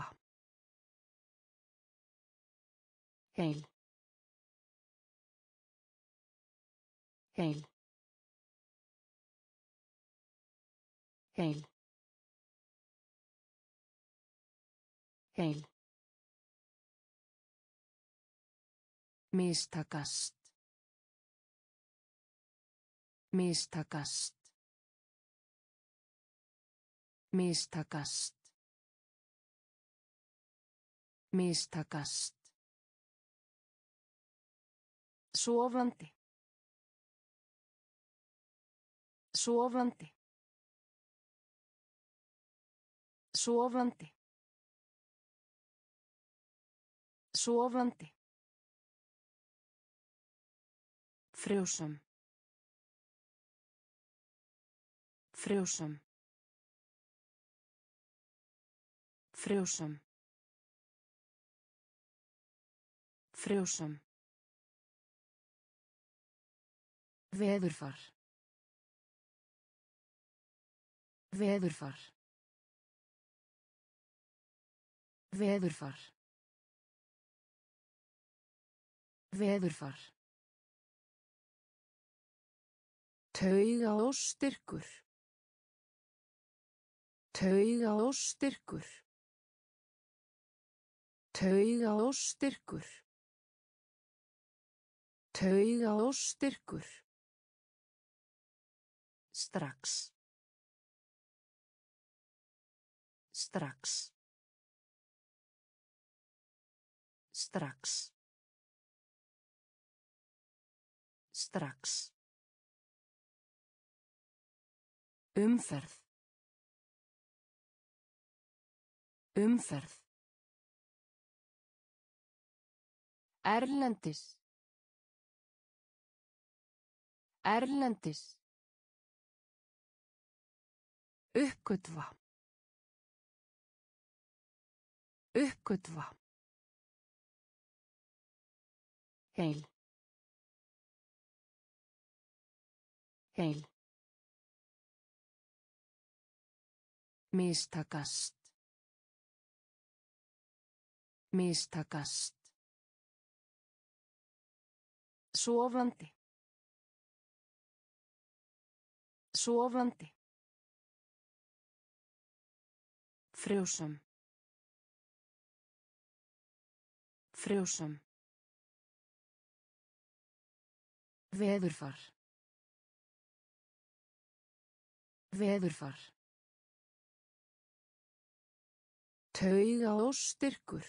Heil. Heil. Heil. Heil. Mistakast. Mistakast. Mistakast. Mistakast. Sofandi. Sofandi. Sofandi. Sofandi. Frjósam. Frjósam. Frjósam. Frjósam. Veðurfar. Veðurfar. Veðurfar. Veðurfar. Taugaóstyrkur. Taugaóstyrkur. Taugaóstyrkur. Taugaóstyrkur. Strax. Strax. Strax. Strax. Umferð. Umferð. Erlendis. Erlendis. Uppgötva. Uppgötva. Heil. Heil. Mistakast. Mistakast. Sofandi. Sofandi. Frjósöm. Frjósöm. Veðurfar. Veðurfar. Taugaóstyrkur.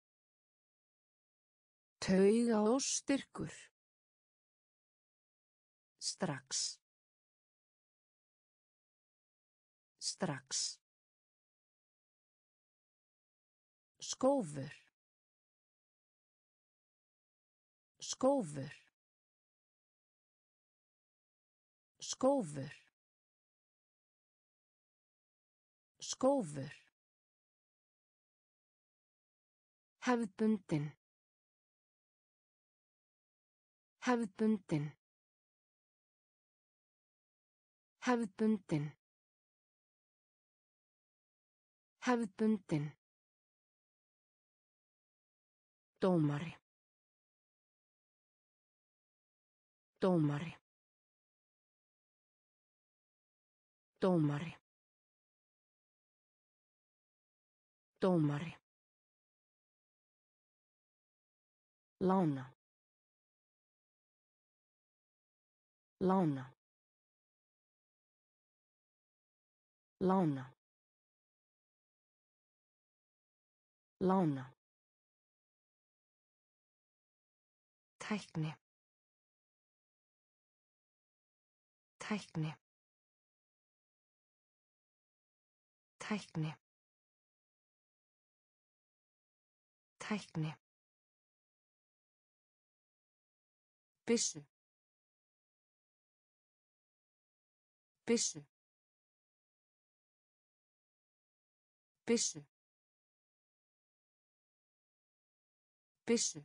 Taugaóstyrkur. Strax. Strax. Skófur. Skófur. Skófur. Skófur. Hefðbundin. Hefðbundin. Hefðbundin. Hefðbundin. Dómari. Dómari. Dómari. Dómari. Lána. Lána. Lána. Lána. Tækni. Tækni. Tækni. Tækni. Byssu. Byssu. Byssu. Byssu.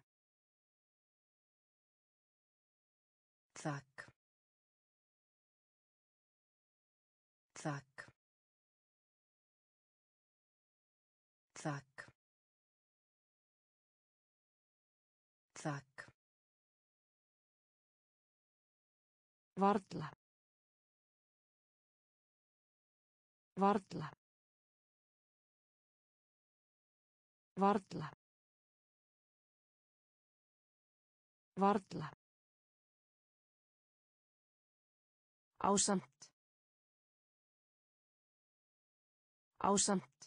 Þak. Þak. Þak. Þak. Varla. Varla. Varla. Varla. Ásamt. Ásamt.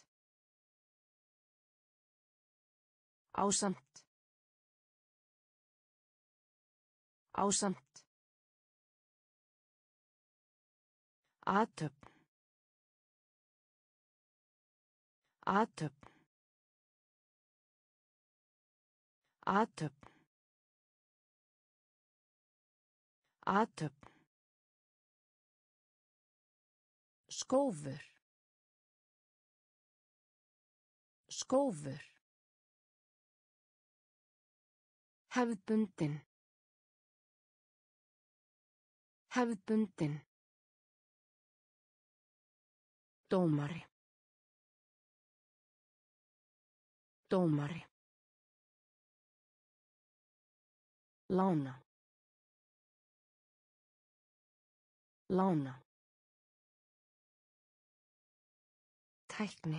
Ásamt. Ásamt. Athöfn. Athöfn. Athöfn. Athöfn. Skófur. Skófur. Hefðbundin. Hefðbundin. Dómari. Dómari. Lána. Lána. Tækni.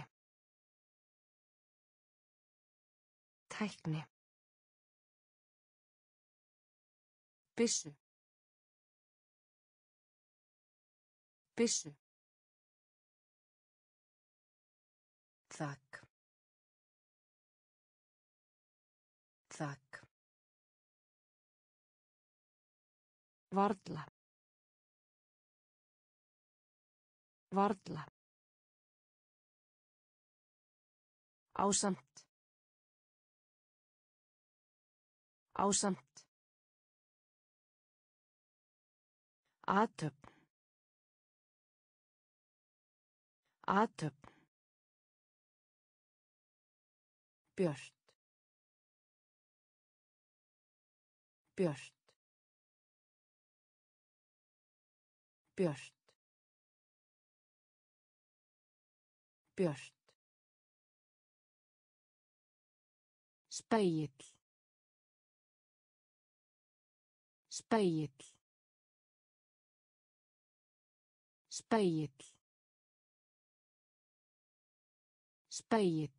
Tækni. Byssu. Byssu. Þak. Þak. Varla. Varla. Ásamt. Ásamt. Athöfn. Athöfn. Björt. Björt. Björt. Björt. Spegill. Spegill. Spegill. Spegill.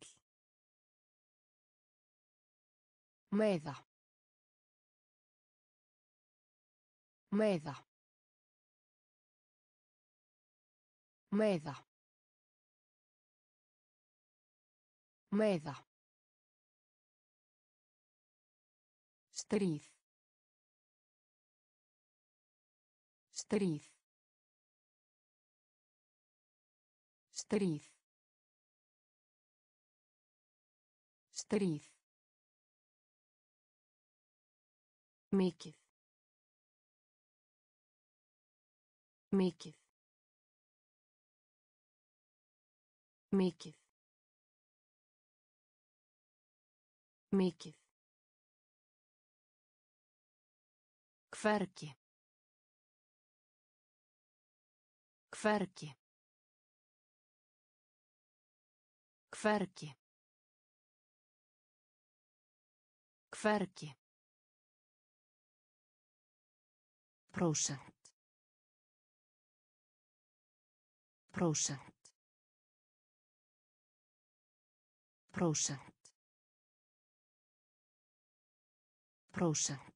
Meða. Meða. Meða. Meða. Stríð. Stríð. Stríð. Stríð. Mikið. Mikið. Mikið. Mikið. Hvergi. Hvergi. Hvergi. Hvergi. Prósent. Prósent. Prósent. Prósent.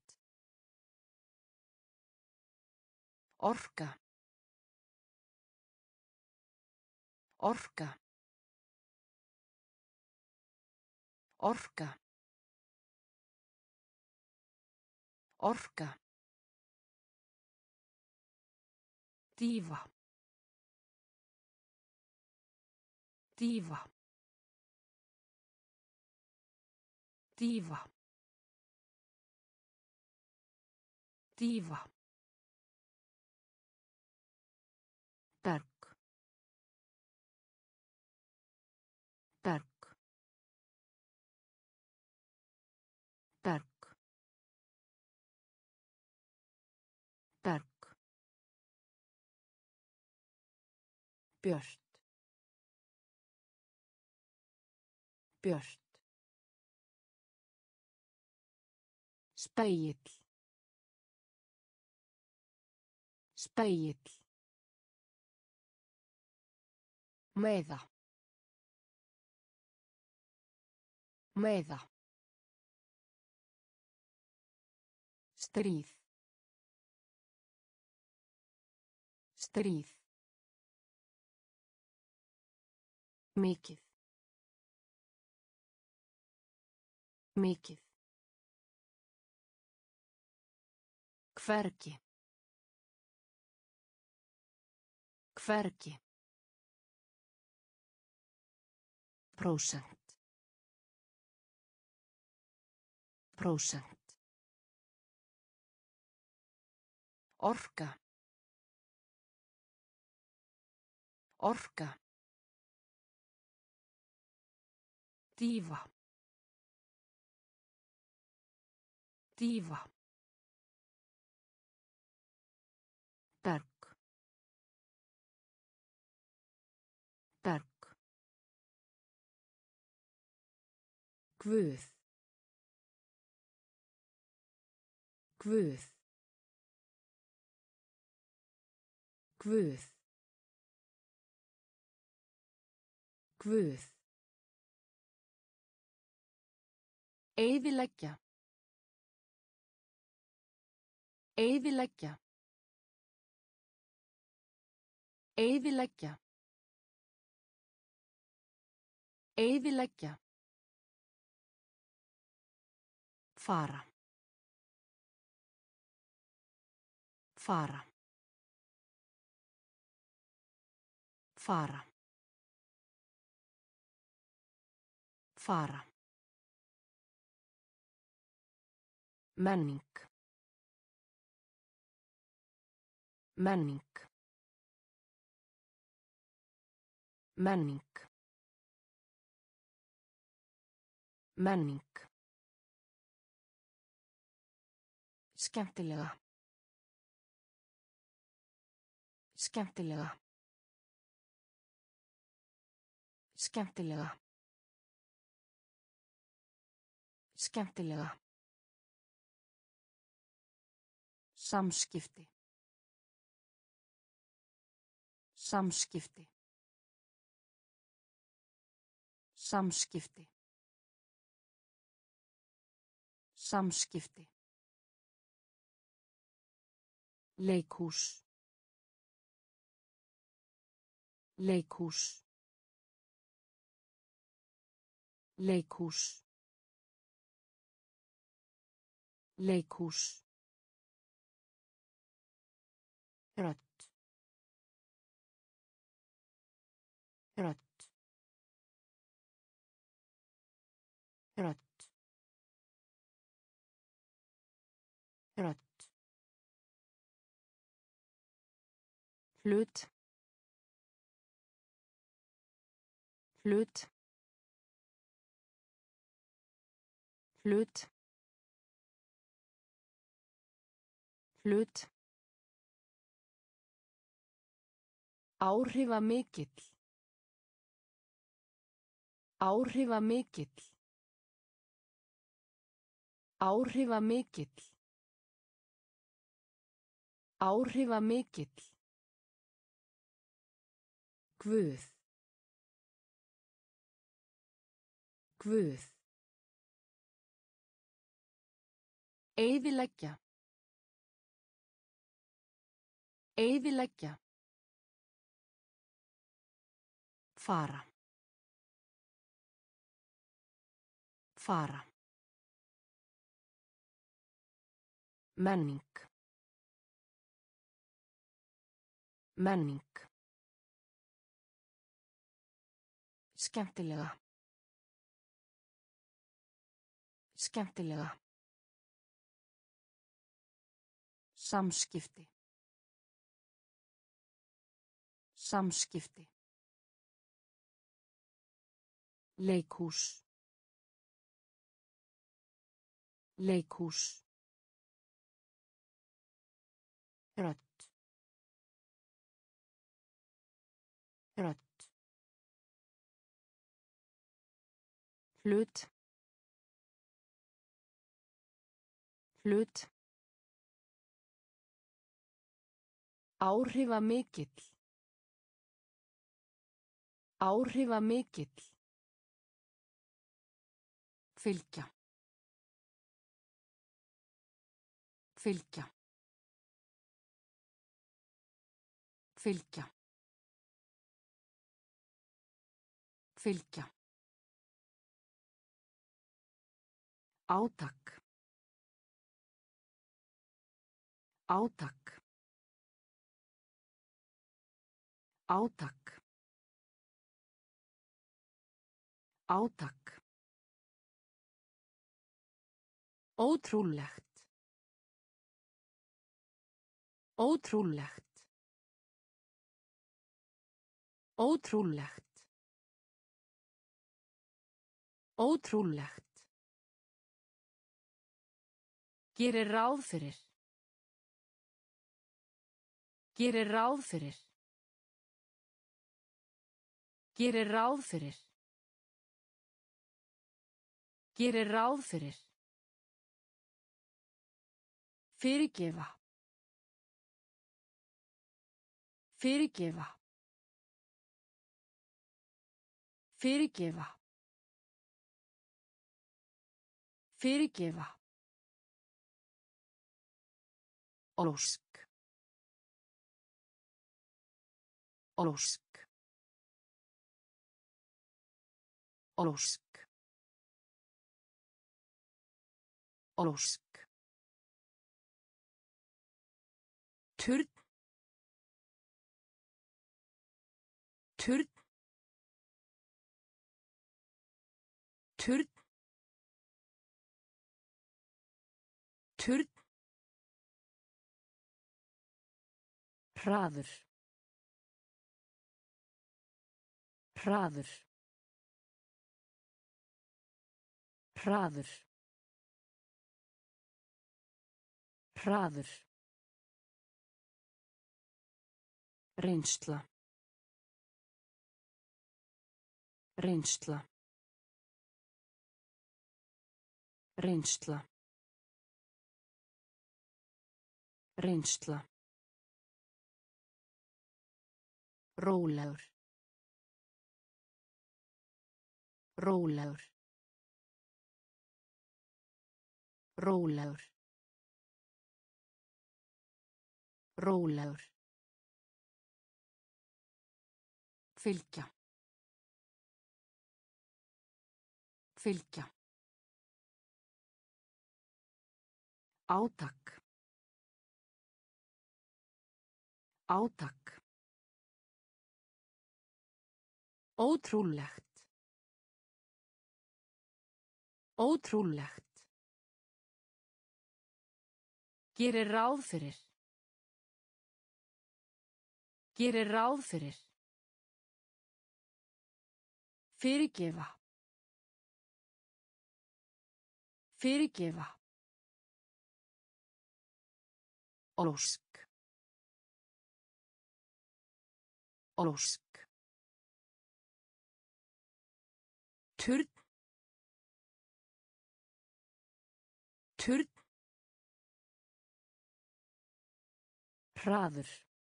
Orka. Orka. Orka. Orka. Dífa. Dífa. Dífa. Dífa. Berg. Berg. Berg. Berg. Björt. Björt. Spegill. Spegill. Meða. Meða. Stríð. Stríð. Mikið. Mikið. Hvergi. Hvergi. Prósent. Prósent. Orka. Orka. Dífa. Dífa. Berg. Berg. Guð. Guð. Guð. Guð. Eyðileggja. Eyðileggja. Eyðileggja. Eyðileggja. Fara. Fara. Fara. Fara. Menning. Menning. Menning. Menning. Skemmtilega. Skemmtilega. Skemmtilega. Skemmtilega. Samskipti. Samskipti. Samskipti. Samskipti. Leikhús. Leikhús. Leikhús. Leikhús. Rödd. Rödd. Rödd. Rödd. Hlut. Hlut. Hlut. Hlut. Áhrifamikill. Áhrifamikill. Áhrifamikill. Áhrifamikill. Guð. Guð. Eyðileggja. Eyðileggja. Fara. Fara. Menning. Menning. Skemmtilega. Skemmtilega. Samskipti. Samskipti. Leikhús. Leikhús. Rödd. Rödd. Hlut. Hlut. Áhrifamikill. Áhrifamikill. Fylgja. Fylgja. Fylgja. Fylgja. Átak. Átak. Átak. Átak. Ótrúlegt. Ótrúlegt. Ótrúlegt. Ótrúlegt. Gerir ráð fyrir. Gerir ráð fyrir. Gerir ráð fyrir. Gerir ráð fyrir. Fyrirgefa. Fyrirgefa. Fyrirgefa. Fyrirgefa. Ósk. Ósk. Ósk. Ósk. Turn. Turn. Turn. Turn. Hraður. Hraður. hraður, hraður, reynsla, reynsla, reynsla, reynsla, rólegur, rólegur, rólegur, rólegur, fylgja, fylgja, átak, átak, ótrúlegt, ótrúlegt, gerir ráð fyrir, gerir ráð fyrir, fyrirgefa, fyrirgefa, ósk, ósk, turn, turn, hraður,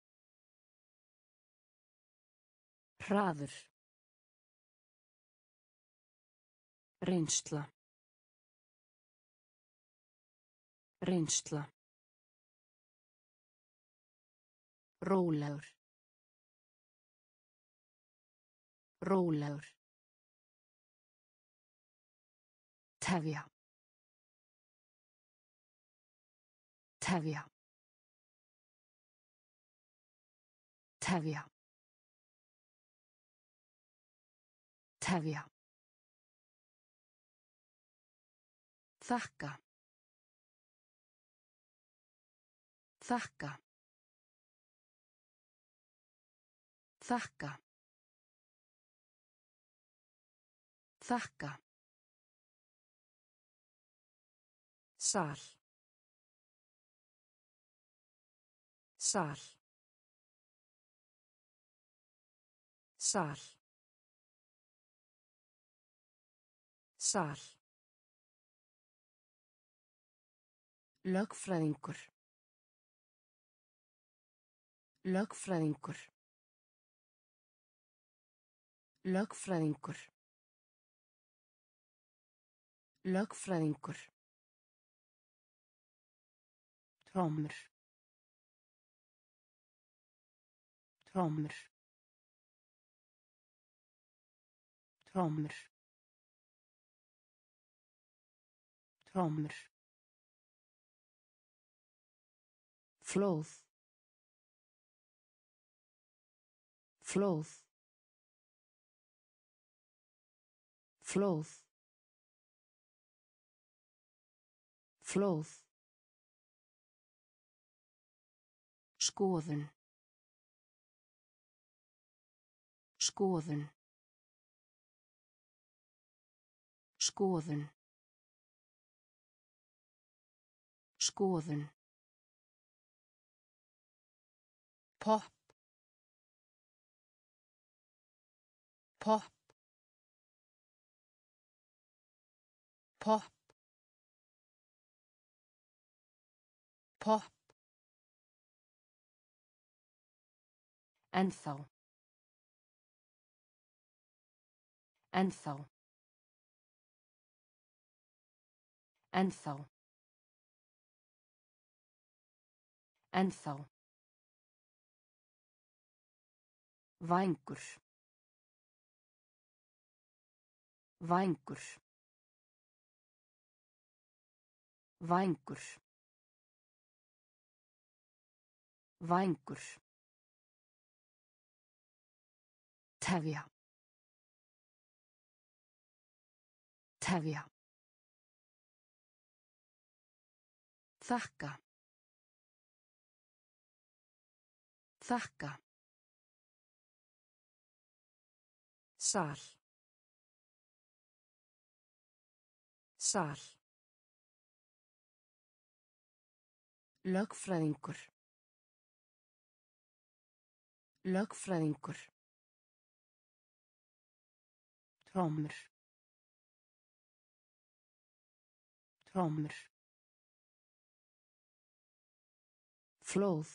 hraður, reynsla, reynsla, rólegur, rólegur, tefja, tefja, tefja, tefja, þakka, þakka, þakka, þakka, sal, sal, sal, sal, lögfræðingur, lögfræðingur, lögfræðingur, lögfræðingur, trommur, trommur, trommur, trommur, flóð, flóð, flóð, flóð, skoðun, skoðun, skoðun, skoðun, pop, pop, pop, pop, ennþá, ennþá, ennþá, ennþá, vængur, vængur, vængur, vængur, tefja, tefja, þakka, þakka, sal, Sal. Lögfræðingur. Lögfræðingur. Trommur. Trommur. Flóð.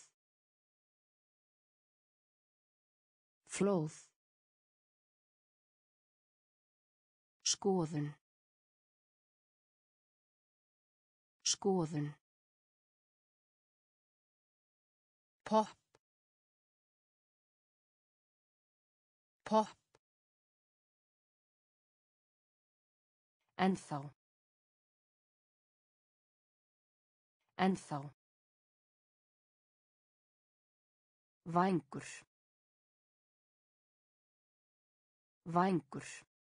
Flóð. Skoðun. Skoðun. Pop. Pop. Ennþá. Ennþá. Vængur. Vængur.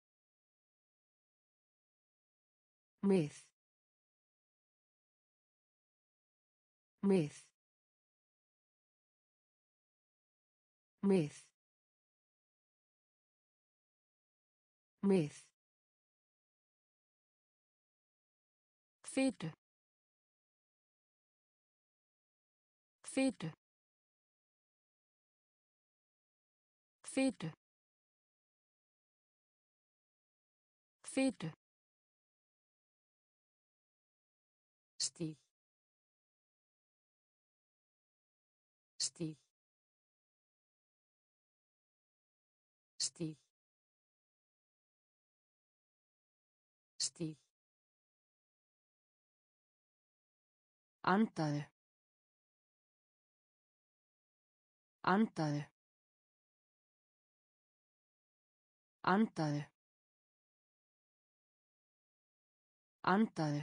Mið. Mið. Mið. Mið. Hvetu. Hvetu. Hvetu. Hvetu. Stíl. Stíl. Stíl. Stíl. Andaðu. Andaðu. Andaðu. Andaðu.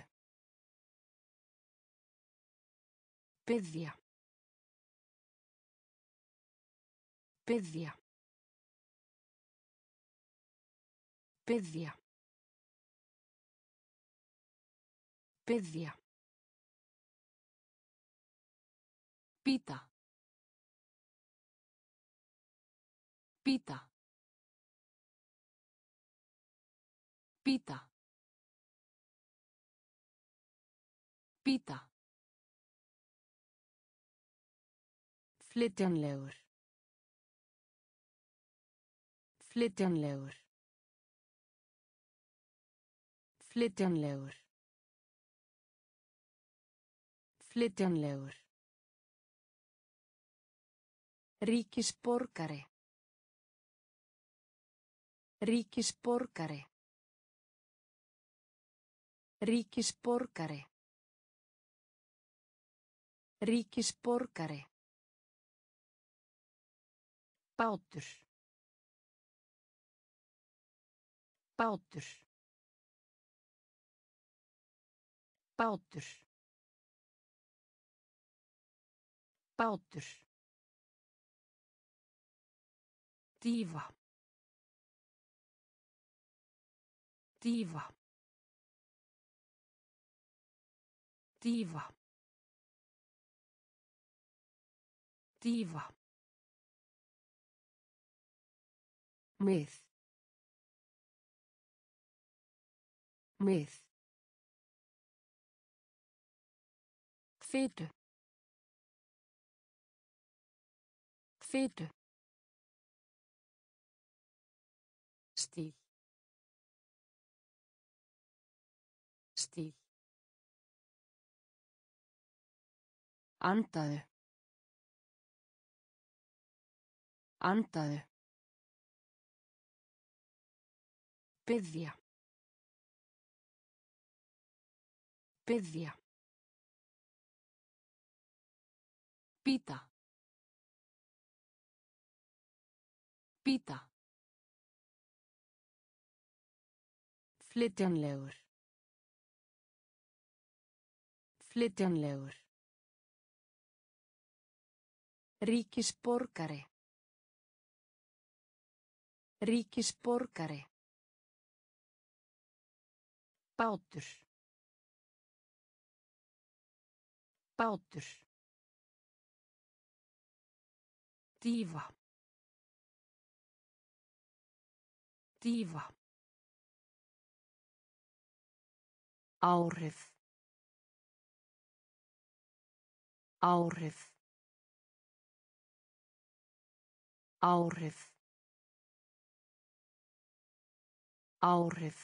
Biðja. Biðja. Biðja. Biðja. Pita. Pita. Pita. Pita. Flytjanlegur. Flytjanlegur. Flytjanlegur. Flytjanlegur. Ríkisborgari. Ríkisborgari. Ríkisborgari. Ríkisborgari. Bátur. Bátur. Bátur. Bátur. Dífa. Dífa. Dífa. Dífa. Mið. Mið. Hvetu. Hvetu. Stíl. Stíl. Andaðu. Andaðu. Biðja. Biðja. Pita. Pita. Flytjanlegur. Flytjanlegur. Ríkisborgari. Ríkisborgari. Bátur. Bátur. Dífa. Dífa. Áhrif. Áhrif. Áhrif. Áhrif.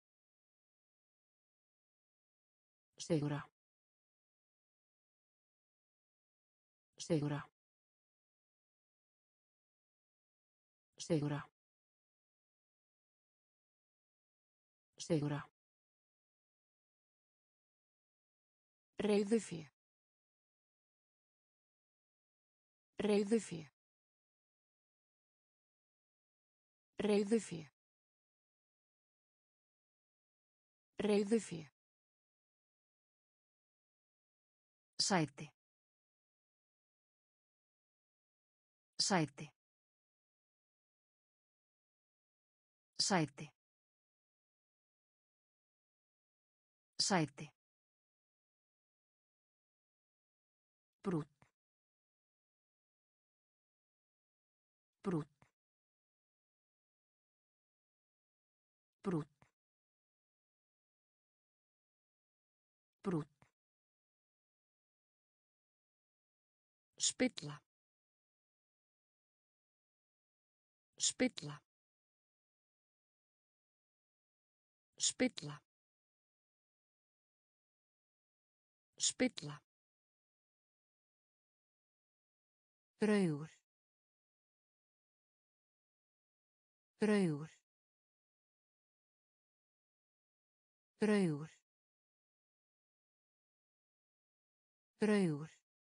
Sigra. Sigra. Sigra. Sigra. Reiðufé. Reiðufé. Reiðufé. Reiðufé. Sæti. Sæti. Sæti. Sæti. Brúnn. Brúnn. Brúnn. Brúnn. Spilla. Spilla. Spilla. Spilla. Draugur. Draugur. Draugur. Draugur.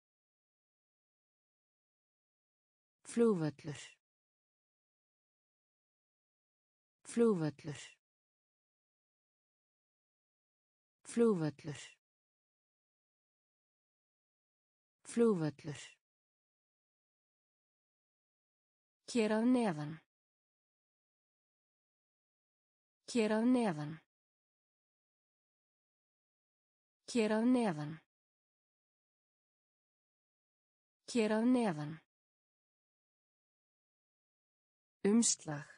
Flugvöllur. Flugvöllur. Flugvöllur. Flugvöllur. Hér að neðan. Hér að neðan. Hér að neðan. Hér að neðan. Umslag.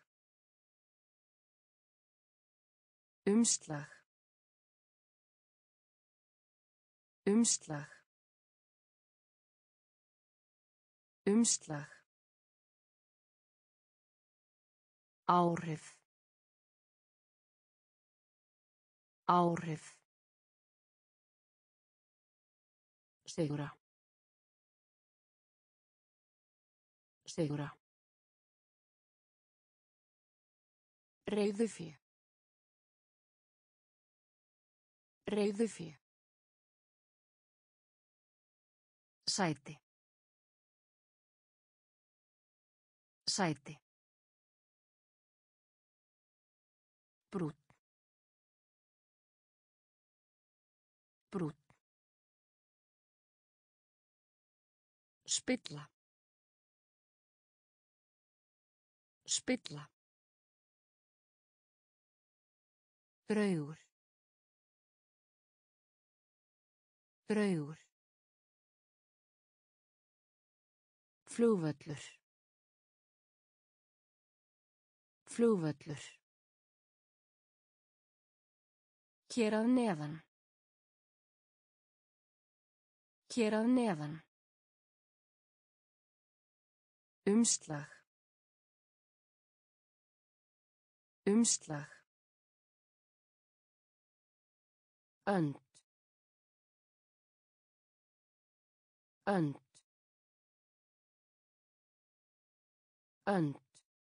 Umslag. Umslag. Umslag. Áhrif. Áhrif. Sigra. Sigra. Reiðufé. Reiðufé. Sæti. Sæti. Brúnn. Brúnn. Spilla. Spilla. Draugur. Draugur. Flugvöllur. Flugvöllur. Hér að neðan. Hér að neðan. Umslag. Umslag. Önd. Önd. Önd.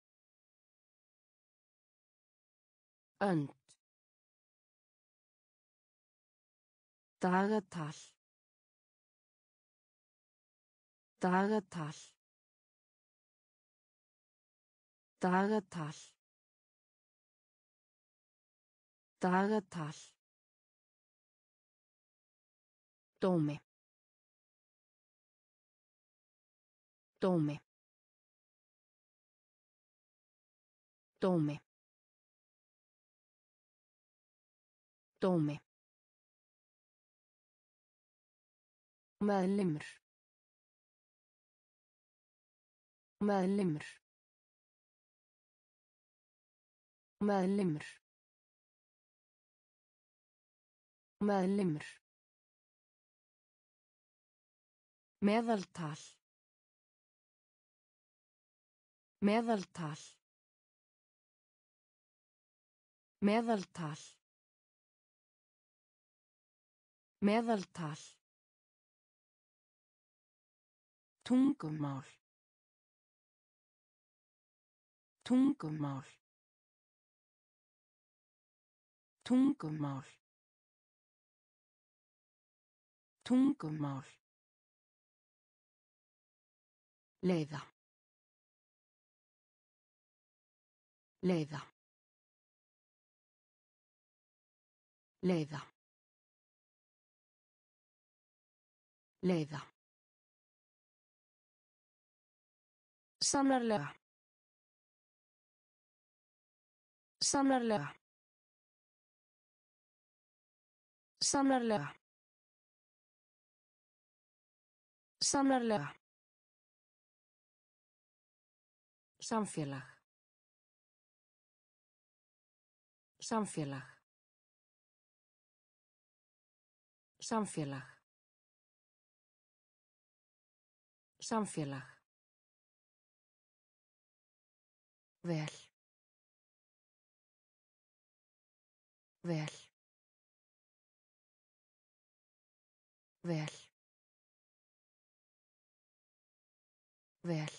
Önd. Dagatal. Dagatal. Dagatal. Dagatal. Dómi. Dómi. Dómi. Dómi. Meðlimur. Meðlimur. Meðlimur. Meðlimur. Meðaltal. Meðaltal. Meðaltal. Meðaltal. Tungumál. Tungumál. Tungumál. Tungumál. Leiða. Leiða. Leiða. Leiða. Sannarlega. Sannarlega. Sannarlega. Sannarlega. Samfélag. Samfélag. Samfélag. Samfélag. Vel. Vel. Vel. Vel.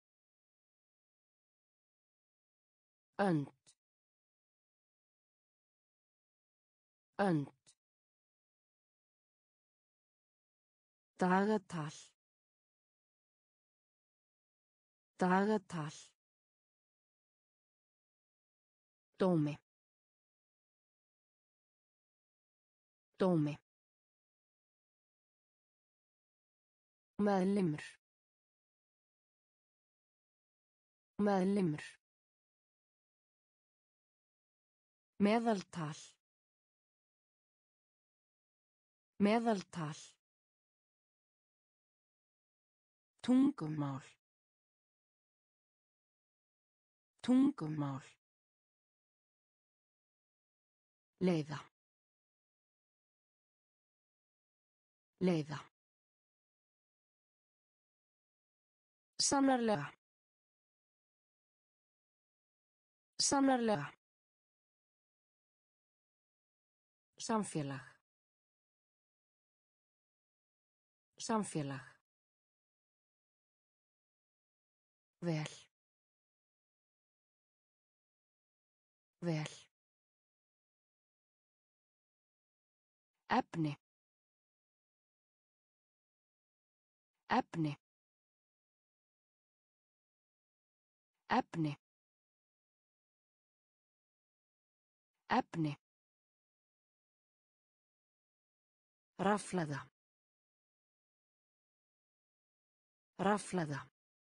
Önd. Önd. Dagatal. Dagatal. Dómi. Dómi. Meðlimur. Meðlimur. Meðaltal. Meðaltal. Tungumál. Tungumál. Leiða. Leiða. Sannarlega. Sannarlega. Samfélag. Samfélag. Vel. Vel. Efni. Efni. Efni. Efni. Raflaða. Raflaða.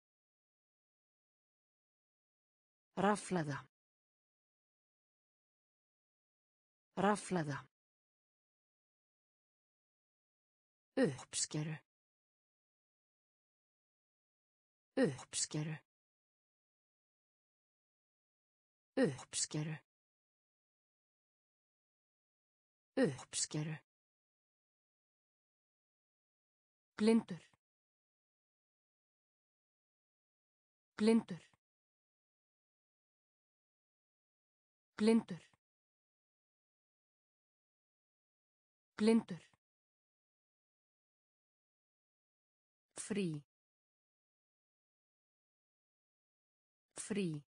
Raflaða. Raflaða. Uppskeru. Uppskeru. Uppskeru. Uppskeru. Blindur. Blindur. Blindur. Blindur. Frí. Frí.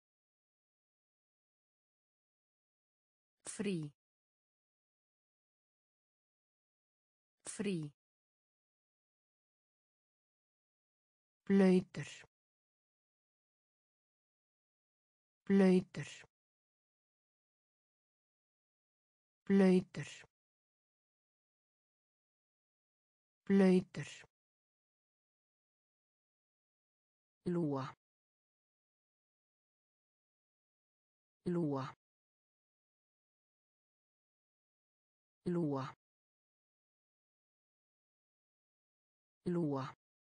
Frí. Frí. Blautur. Blautur. Blautur. Blautur. Lúa. Lúa. Lúa. Lúa.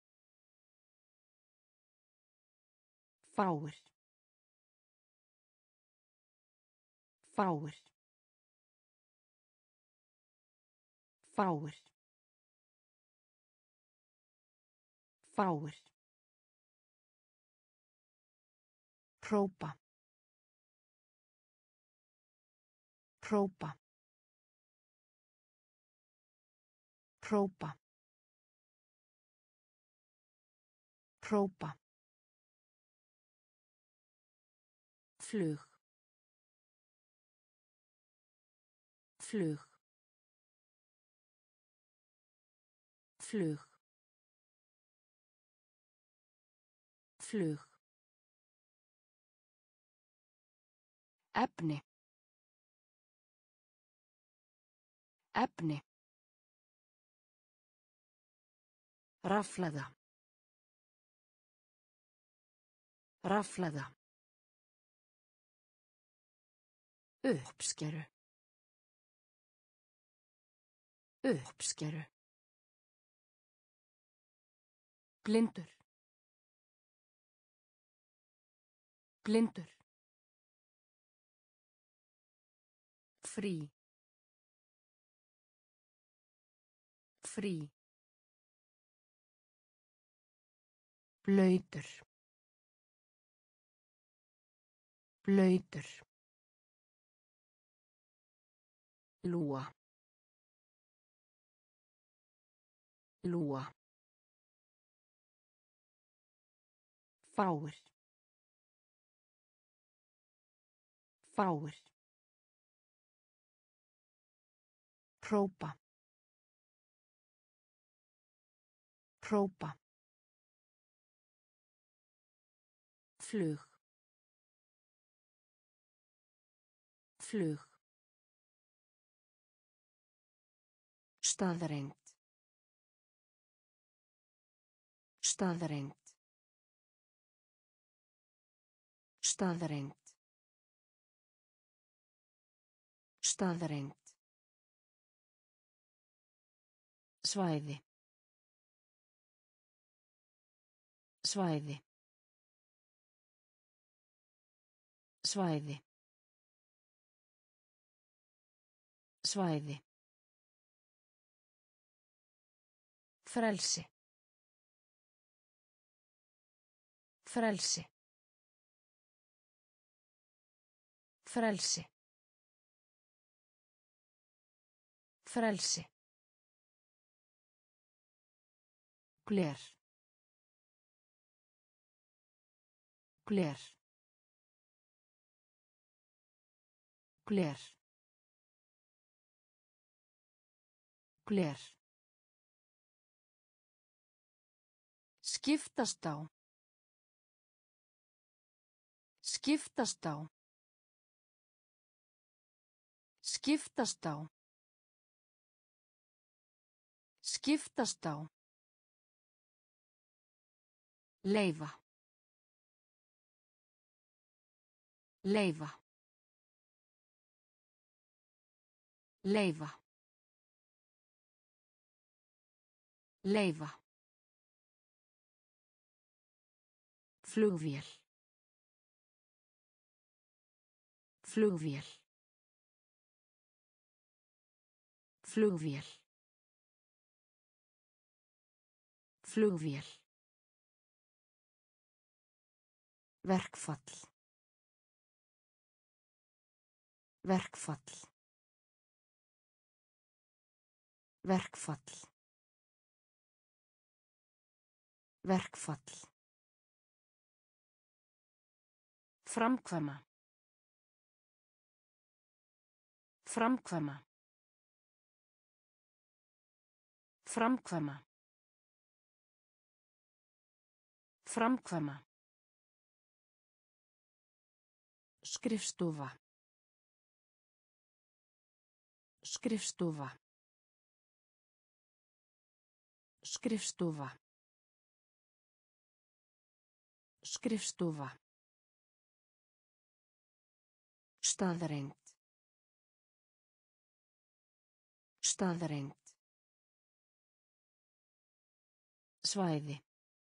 Fáir. Fáir. Fáir. Fáir. Hrópa. Hrópa. Hrópa. Hrópa. Flug. Flug. Flug. Flug. Efni. Efni. Raflaða. Raflaða. Uppskeru. Uppskeru. Blindur. Blindur. Frí. Frí. Blautur. Blautur. Lúa. Lúa. Fáir. Fáir. Hrópa. Hrópa. Flug. Flug. Staðreynd. Staðreynd. Staðreynd. Staðreynd. Svæði. Svæði. Svæði. Svæði. Frelsi. Frelsi. Frelsi. Frelsi. Gler. Gler. Gler. Gler. Skiptast á. Skiptast á. Skiptast á. Skiptast á. Leyfa. Leyfa. Leyfa. Leyfa. Flugvél. Flugvél. Flugvél. Flugvél. Verkfall. Verkfall. Verkfall. Verkfall. Framkvæma. Framkvæma. Framkvæma. Framkvæma. Skrifstofa. Skrifstofa. Skrifstofa. Skrifstofa. Staðreynd. Staðreynd. Svæði.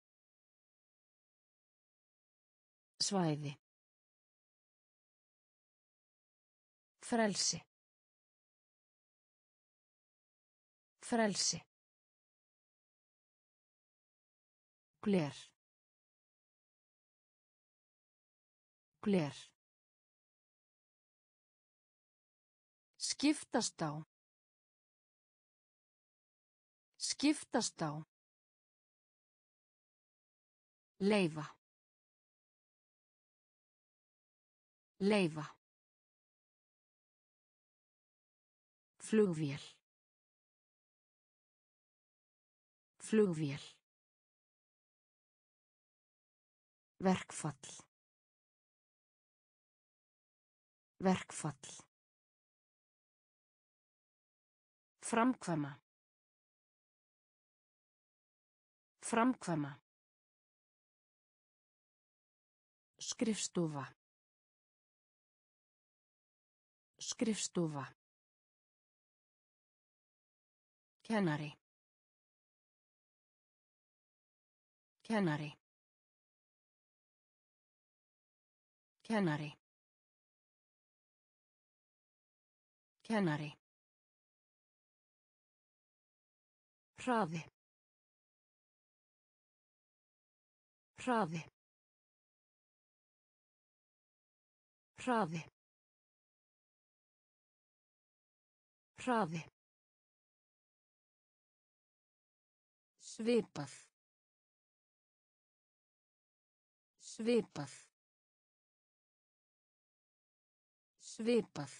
Svæði. Frelsi. Frelsi. Gler. Gler. Skiptast á. Skiptast á. Leyfa. Leyfa. Flugvél. Flugvél. Verkfall. Verkfall. Framkvæma. Framkvæma. Skrifstofa. Skrifstofa. Kennari. Kennari. Kennari. Kennari. Hraði. Hraði. Hraði. Hraði. Svipað. Svipað. Svipað.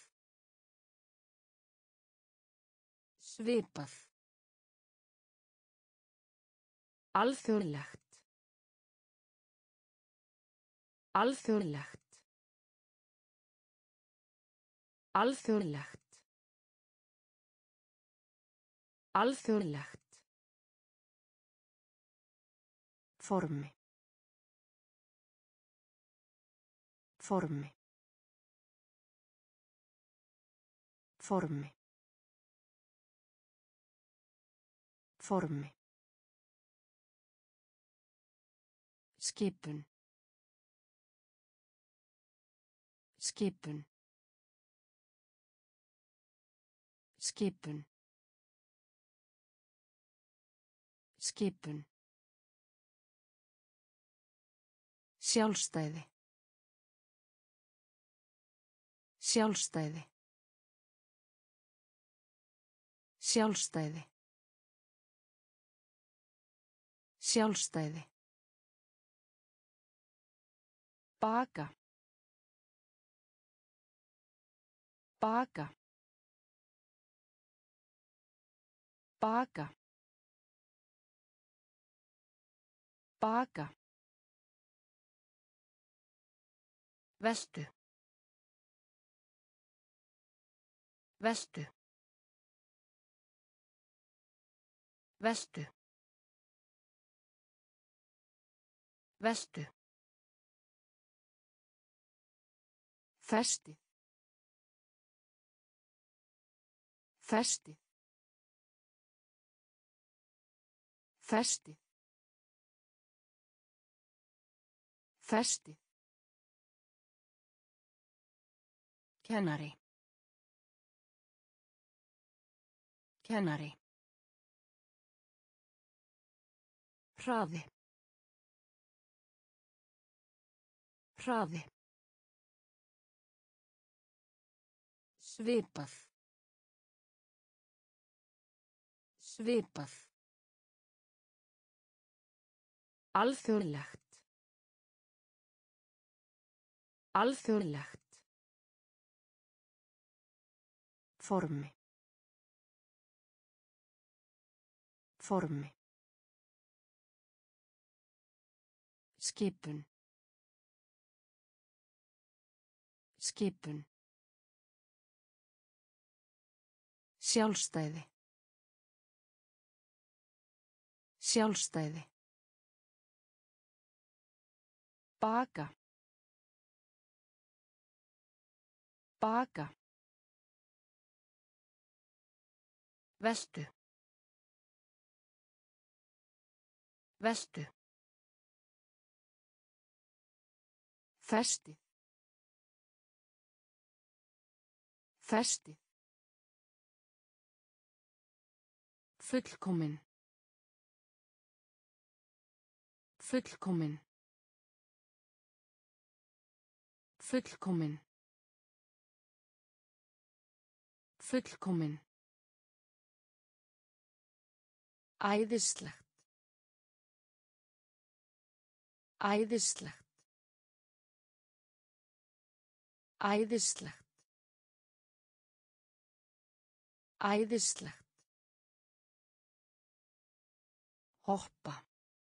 Svipað. Alþjóðlegt. Alþjóðlegt. Alþjóðlegt. Alþjóðlegt. Formi. Formi. Formi. Formi. Skipun. Skipun. Skipun. Skipun. Sjálfstæði. Sjálfstæði. Sjálfstæði. Sjálfstæði. Baka. Baka. Baka. Baka. Veltu. Veltu. Veltu. Veltu. Festið. Festið. Festið. Festið. Kennari. Kennari. Hraði. Hraði. Svipað. Svipað. Alþjóðlegt. Alþjóðlegt. Formi. Formi. Skipun. Skipun. Sjálfstæði. Sjálfstæði. Baka. Baka. Veltu. Veltu. Festið. Festið. Fullkomin. Fullkomin. Fullkomin. Fullkomin. Æðislegt. Æðislegt. Æðislegt. Æðislegt. Hoppa.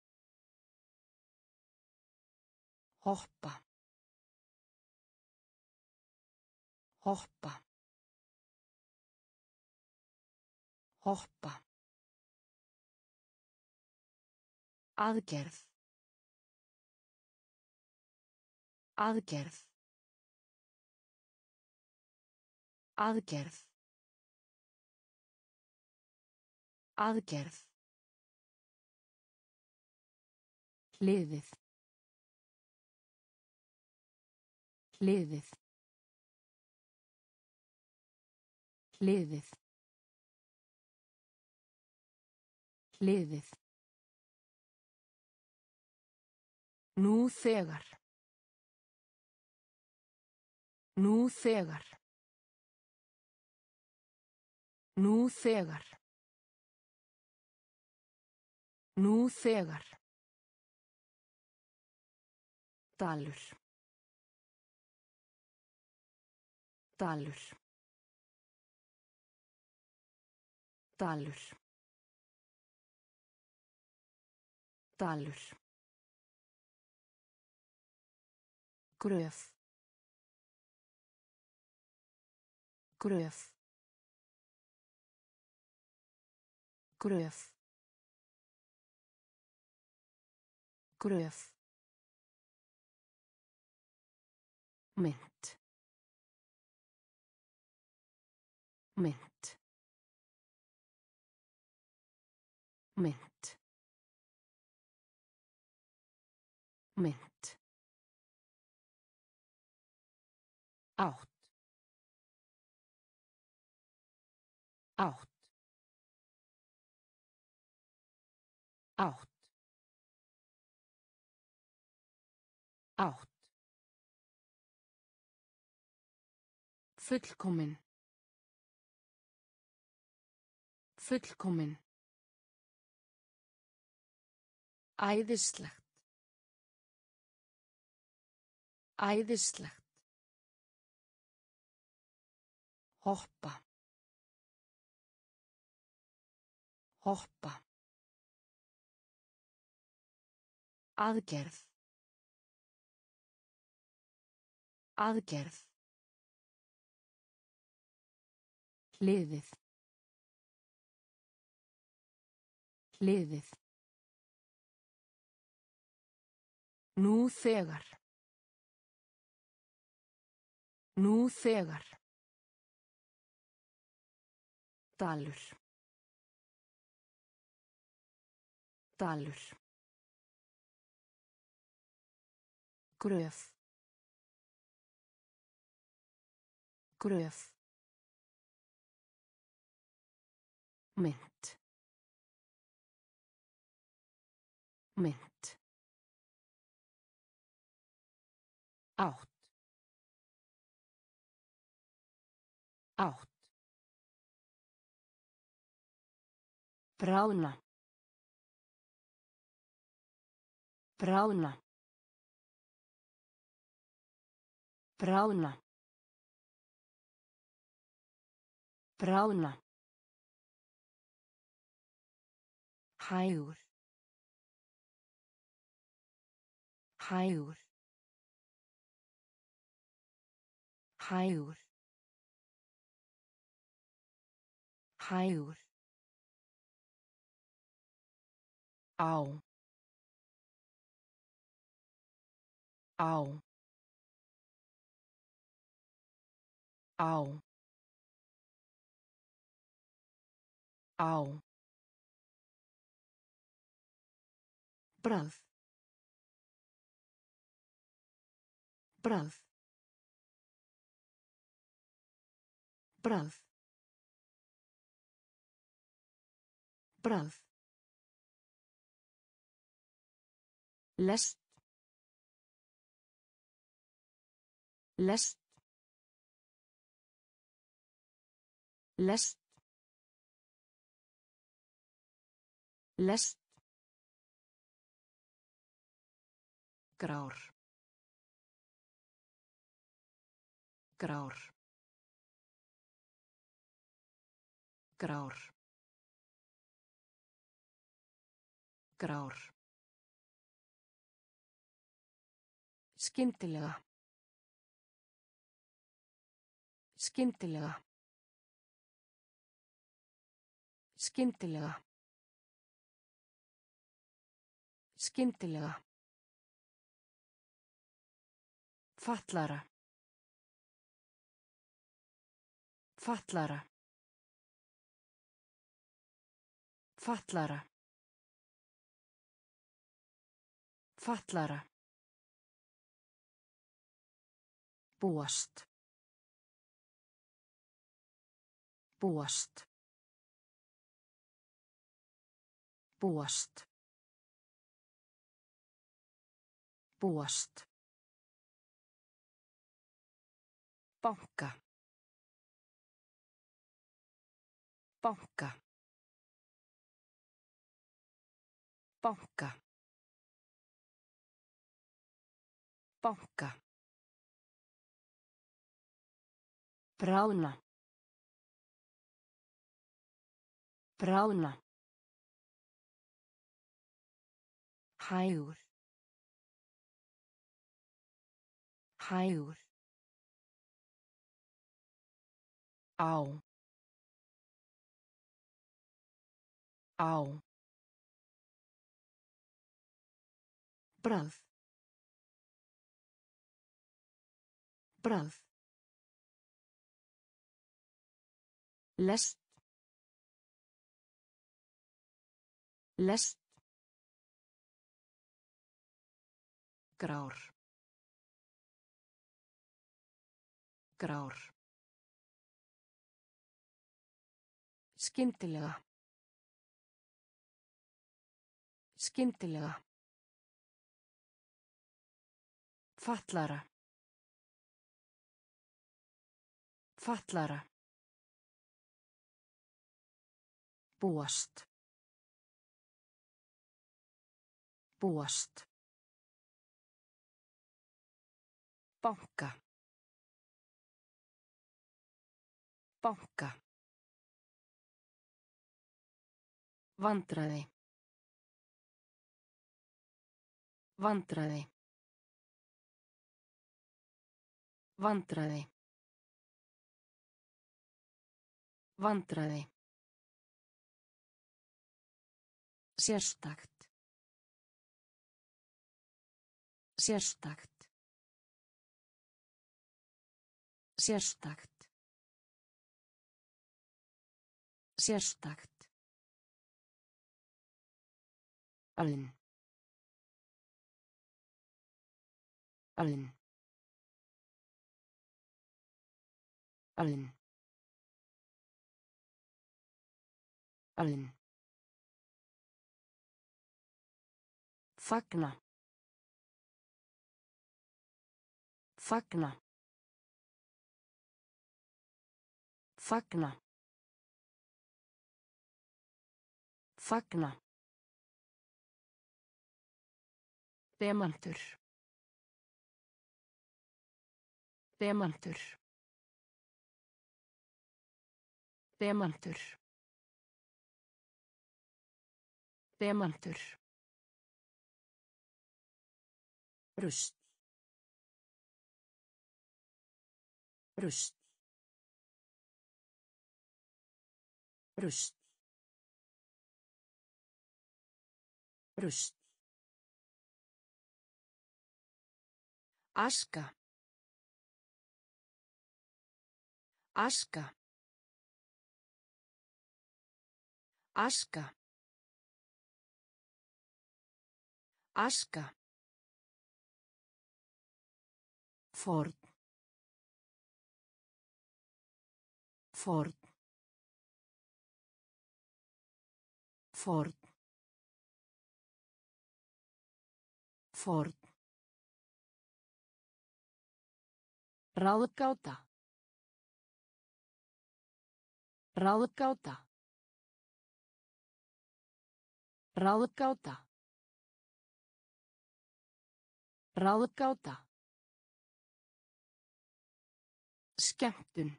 Hoppa. Hoppa. Hoppa. Aðgerð. Aðgerð. Aðgerð. Aðgerð. Liðið. Liðið. Liðið. Liðið. Nú þegar. Nú þegar. Nú þegar. Nú þegar. Dalur. Dalur. Dalur. Dalur. Gröf. Gröf. Gröf. Gröf. Mynt. Mynt. Mynt. Mynt. Átt. Átt. Átt. Átt. Fullkomin. Fullkomin. Æðislegt. Æðislegt. Hoppa. Hoppa. Aðgerð. Aðgerð. Liðið. Liðið. Nú þegar. Nú þegar. Dalur. Dalur. Gröf. Gröf. Mynt. Mynt. Átt. Átt. Bráðna. Bráðna. Bráðna. Bráðna. Hægur. Hægur. Hægur. Hægur. Á. Á. Á. Á. Bragð. Bragð. Bragð. Bragð. Lest. Lest. Lest. Lest. Grár. Grár. Grár. Grár. Skyndilega. Skyndilega. Skyndilega. Skyndilega. Fatlara. Fatlara. Fatlara. Fatlara. Búast. Búast. Búast. Búast. Banka. Banka. Banka. Banka. Bráðna. Bráðna. Hægur. Hægur. Á. Á. Bragð. Bragð. Lest. Lest. Grár. Grár. Skyndilega. Skyndilega. Fatlara. Fatlara. Búast. Búast. Banka. Banka. Vandræði. Vandræði. Vandræði. Vandræði. Sérstakt. Sérstakt. Sérstakt. Sérstakt. Alinn. Alinn. Alinn. Alinn. Fagna. Fagna. Fagna. Fagna. Demantur. Demantur. Demantur. Demantur. Rust. Rust. Rust. Rust. Aska. Aska. Aska. Aska. Ford. Ford. Ford. Ford. Ráðgáta. Ráðgáta. Ráðgáta. Ráðgáta. Skemmtun.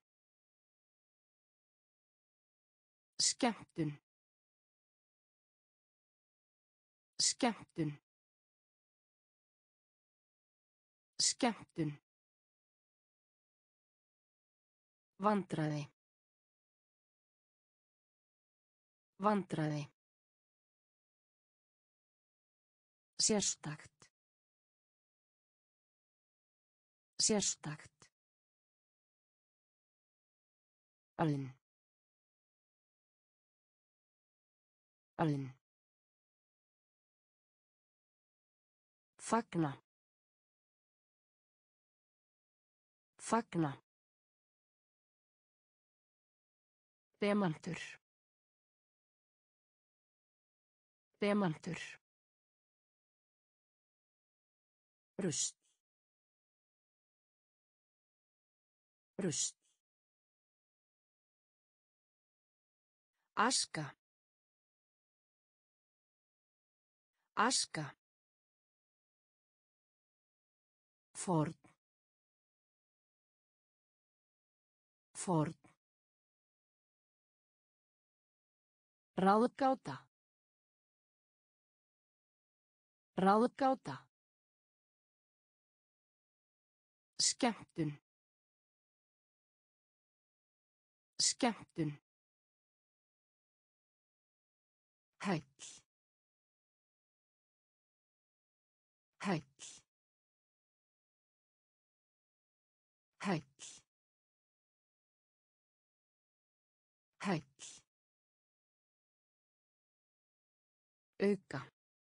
Skemmtun. Skemmtun. Skemmtun. Vandræði. Vandræði. Sérstakt. Sérstakt. Alinn. Alinn. Fagna. Fagna. Demantur. Demantur. Rust. Rust. Aska. Aska. Ford. Ford. Ráðgáta. Ráðgáta. Skemmtun. Skemmtun. Hæll. Hæll. Hæll. Hæll. Auka.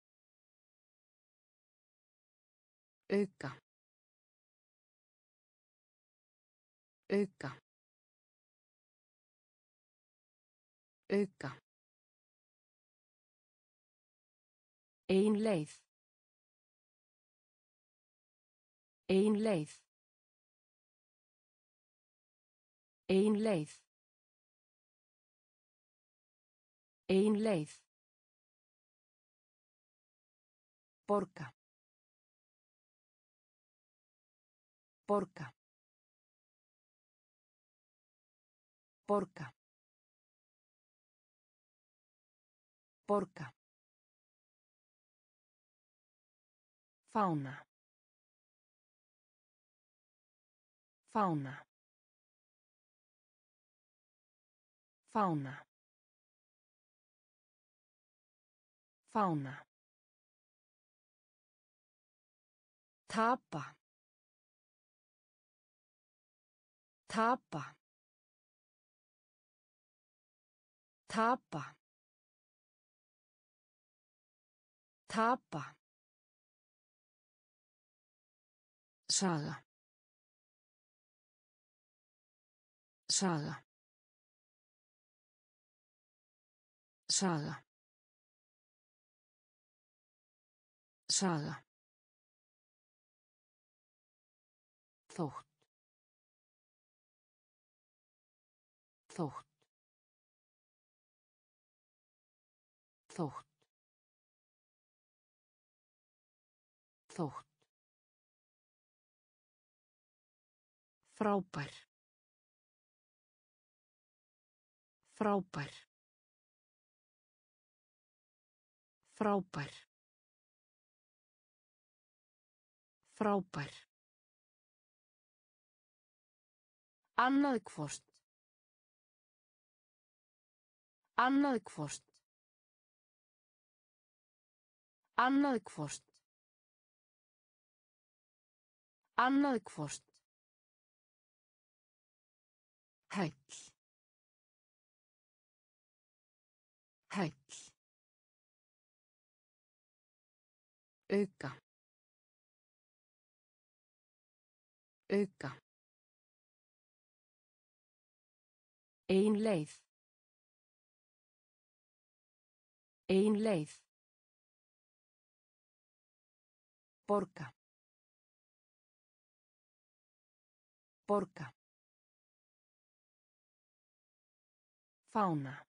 Auka. Auka. Auka. Ein leið. Ein leið. Ein leið. Ein leið. Borga. Borga. Borga. Borga. Fána. Fána. Fána. Fána. Tapa. Tapa. Tapa. Tapa. Saga. Saga. Saga. Saga. Þótt. Þótt. Þótt. Þótt. Frábær. Frábær. Frábær. Frábær. Annað hvort. Annað hvort. Annað hvort. Annað hvort. Hæll. Hæll. Auka. Auka. Ein leið. Ein leið. Borga. Borga. Fána.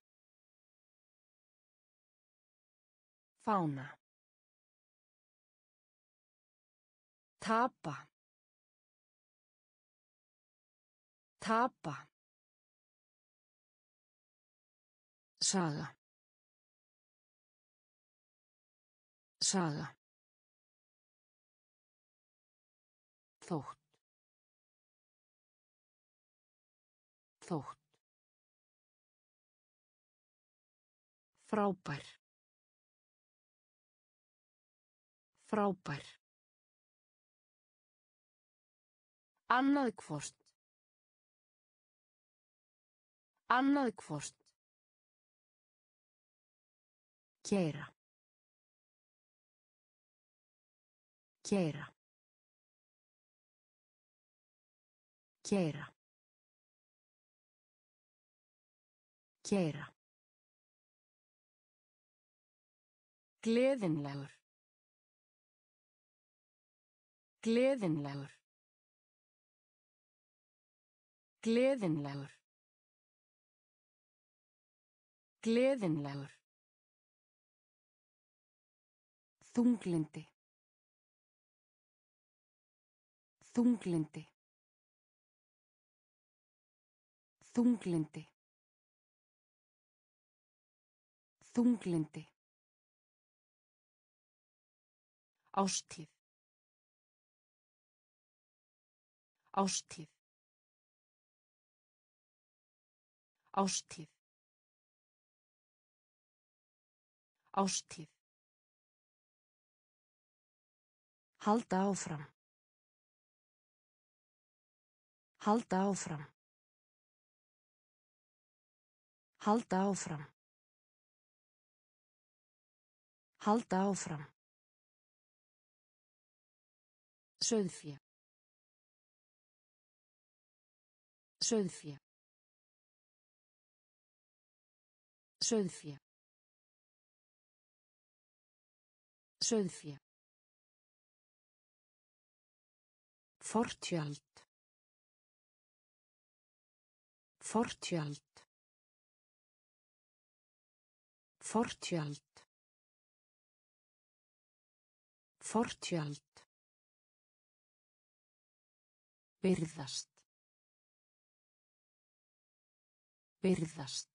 Fána. Tapa. Tapa. Saga. Saga. Þótt. Þótt. Frábær. Frábær. Annað hvort. Annað hvort. Keyra. Keyra. Keyra. Keyra. Gleðinlegur. Gleðinlegur. Gleðinlegur. Gleðinlegur. Þunglyndi. Þunglyndi. Þunglyndi. Þunglyndi. Árstíð. Árstíð. Árstíð. Árstíð. Halda áfram. Halda áfram. Halda áfram. Halda áfram. Sauðfé. Sauðfé. Sauðfé. Sauðfé. Fortjöld. Fortjöld. Fortjöld. Fortjöld. Virðast. Virðast.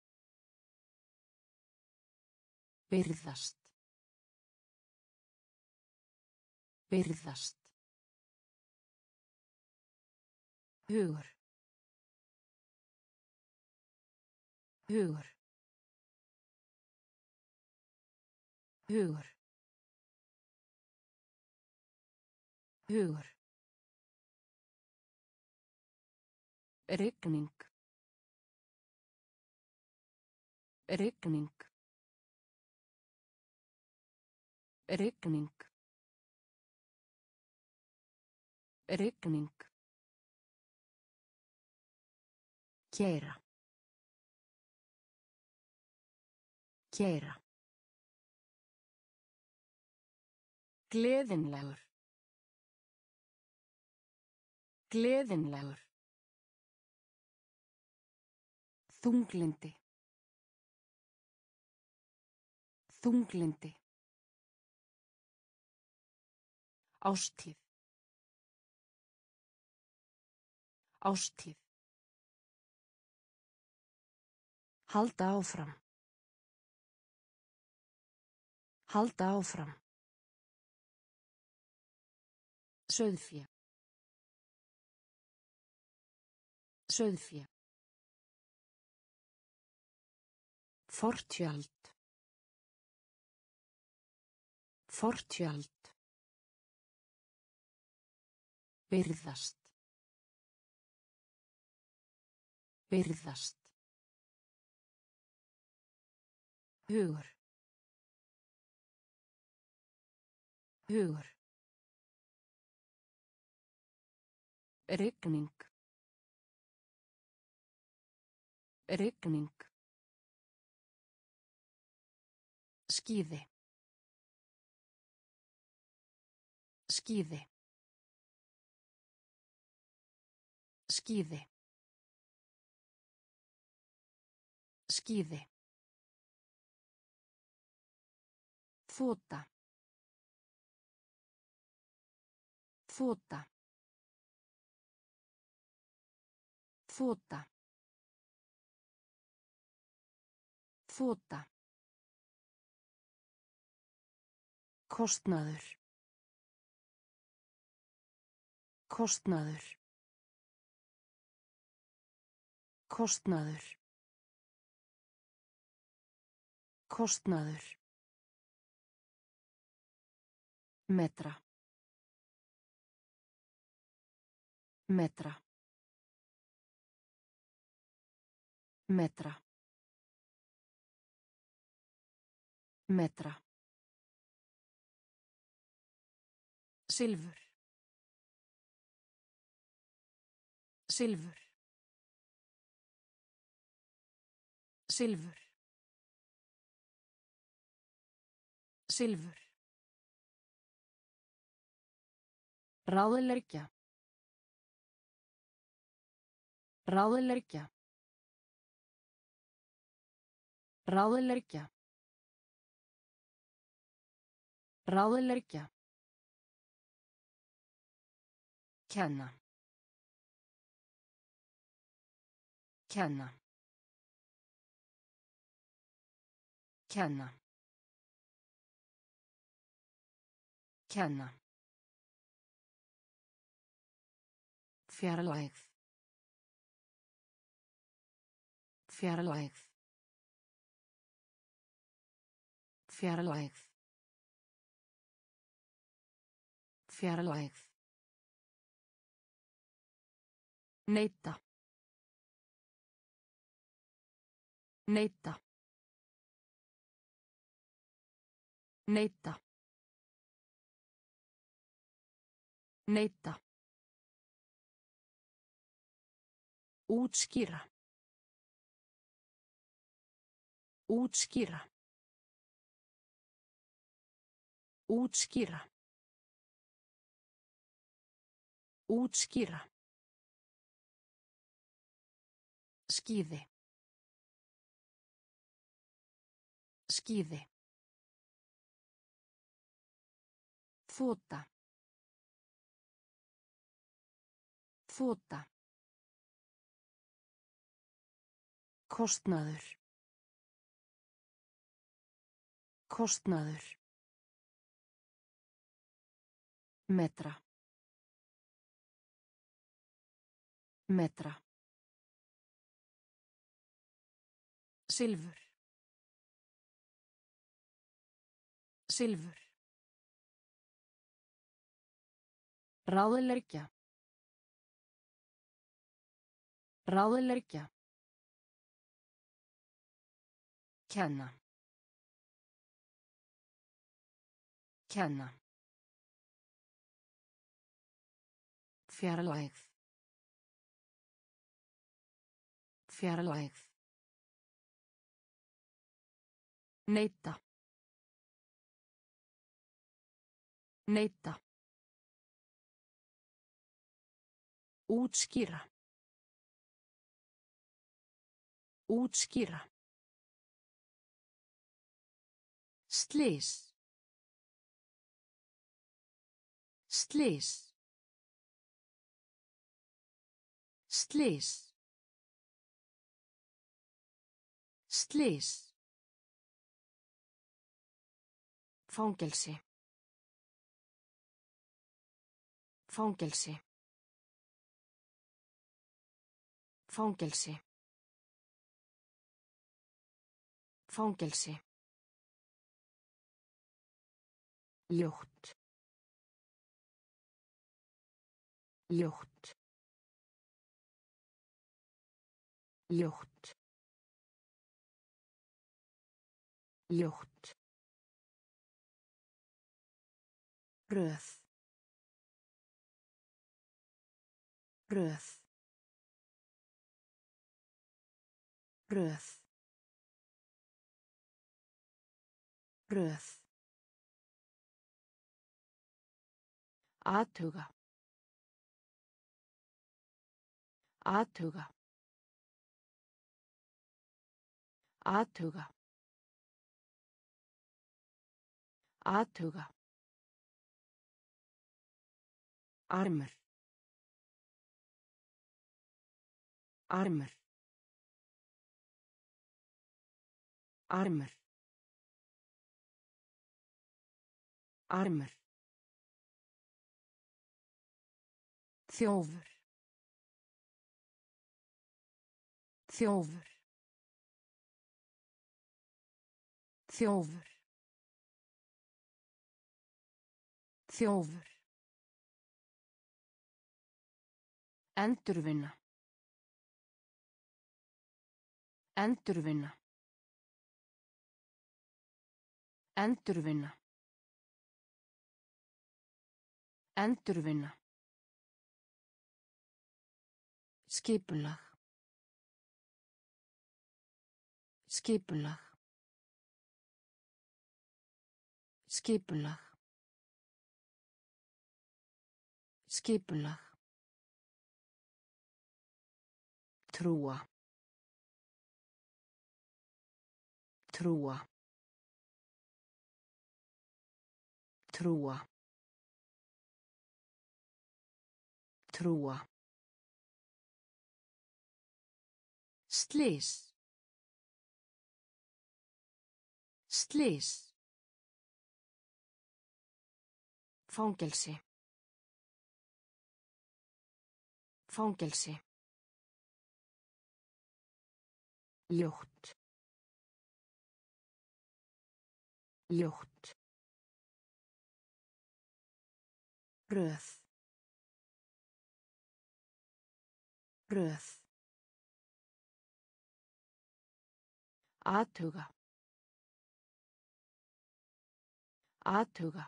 Virðast. Virðast. Hugur. Hugur. Hugur. Hugur. Rigning. Rigning. Rigning. Rigning. Keyra. Keyra. Gleðinlegur. Gleðinlegur. Þunglyndi. Þunglyndi. Árstíð. Árstíð. Halda áfram. Halda áfram. Sauðfé. Sauðfé. Fortjöld. Fortjöld. Virðast. Virðast. Hugur. Hugur. Rigning. Rigning. Skíði. Skíði. Skíði. Skíði. Þota. Þota. Þota. Þota. Kostnaður. Kostnaður. Kostnaður. Kostnaður. Metra. Metra. Metra. Metra. Silfur. Silfur. Silfur. Silfur. Ráðleggja. Ráðleggja. Ráðleggja. Ráðleggja. Kenna. Kenna. Kenna. Kenna. Fjarlægð. Fjarlægð. Fjarlægð. Fjarlægð. Neita. Neita. Neita. Neita. Útskýra. Útskýra. Útskýra. Útskýra. Skíði. Skíði. Þota. Þota. Kostnaður. Kostnaður. Metra. Metra. Silfur. Silfur. Ráðleggja. Ráðleggja. Kenna. Kenna. Fjarlægð. Fjarlægð. Neita. Neita. Útskýra. Útskýra. Slys. Slys. Slys. Slys. Fangelsi. Fangelsi. Fangelsi. Fangelsi. Ljótt. Ljótt. Ljótt. Ljótt. Röð. Röð. Röð. Röð. Athuga. Athuga. Athuga. Athuga. Armur. Armur. Armur. Armur. Þjófur. Þjófur. Þjófur. Þjófur. Endurvinna. Endurvinna. Endurvinna. Endurvinna. Skipulag. Skipulag. Skipulag. Skipulag. Trúa. Trúa. Trúa. Trúa. Slys. Slys. Fangelsi. Fangelsi. Ljótt. Ljótt. Röð. Röð. Athuga. Athuga.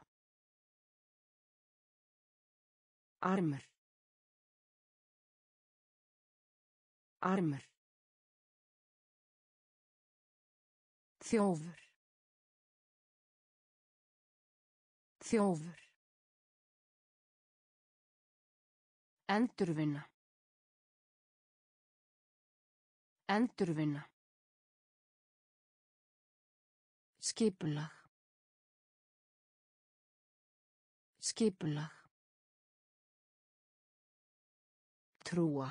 Armur. Armur. Þjófur. Þjófur. Endurvinna. Endurvinna. Skipulag. Skipulag. Trúa.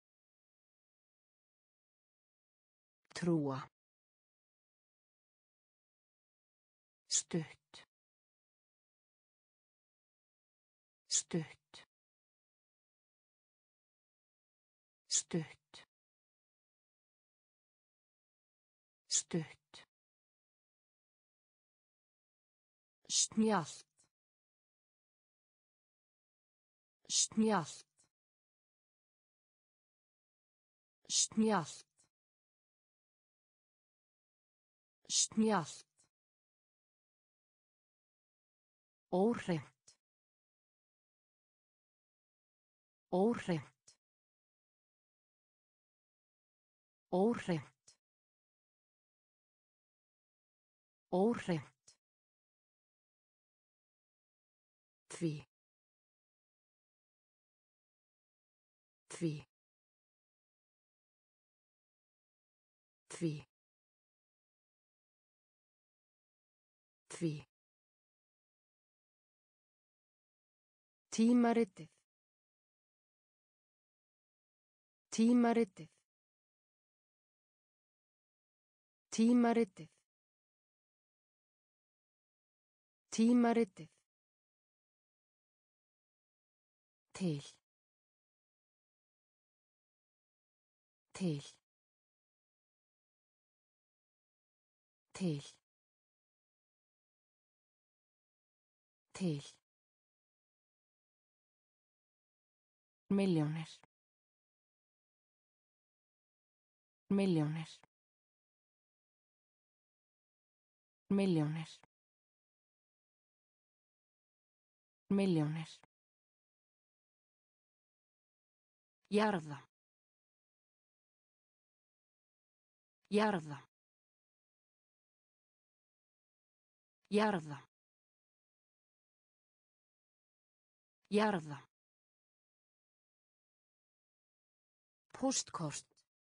Trúa. Stutt. Stutt. Stutt. Stutt. Snjallt. Snjallt. Snjallt. Snjallt. Óhreint. Óhreint. Óhreint. Óhreint. Því. Því. Því. Því. Tímaritið. Tímaritið. Tímaritið. Tímaritið. Til. Til. Til. Til. Milljónir. Milljónir. Milljónir. Milljónir. Jarða. Jarða. Jarða. Jarða. Póstkort.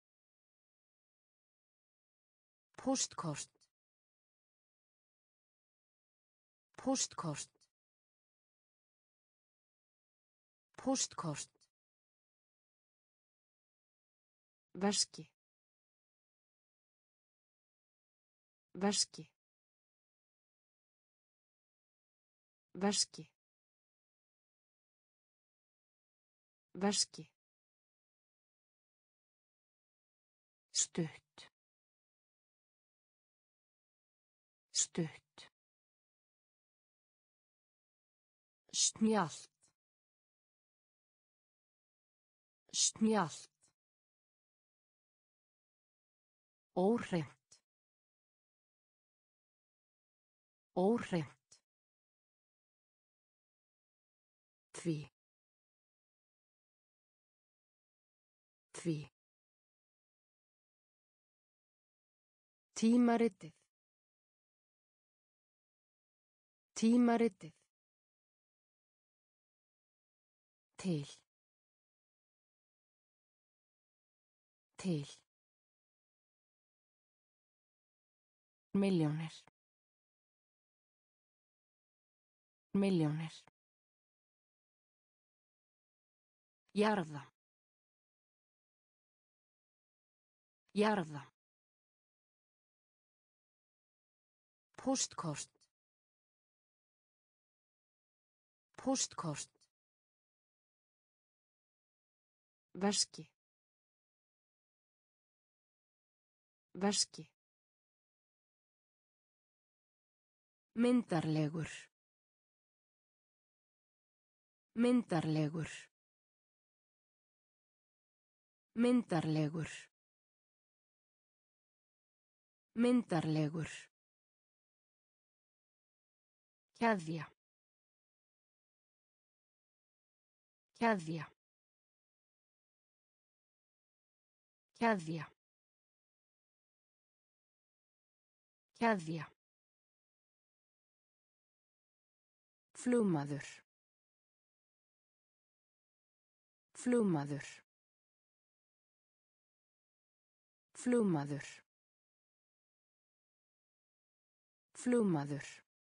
Póstkort. Póstkort. Póstkort. Veski. Veski. Veski. Veski. Stutt. Stutt. Snjallt. Snjallt. Óhreint. Óhreint. Því. Því. Tímaritið. Tímaritið. Til. Til. Milljónir. Milljónir. Jarða. Jarða. Póstkort. Póstkort. Veski. Veski. Myndarlegur. Myndarlegur. Myndarlegur. Myndarlegur. Keðja. Keðja. Keðja. Keðja. Flugmaður. Flugmaður. Flugmaður. Flugmaður.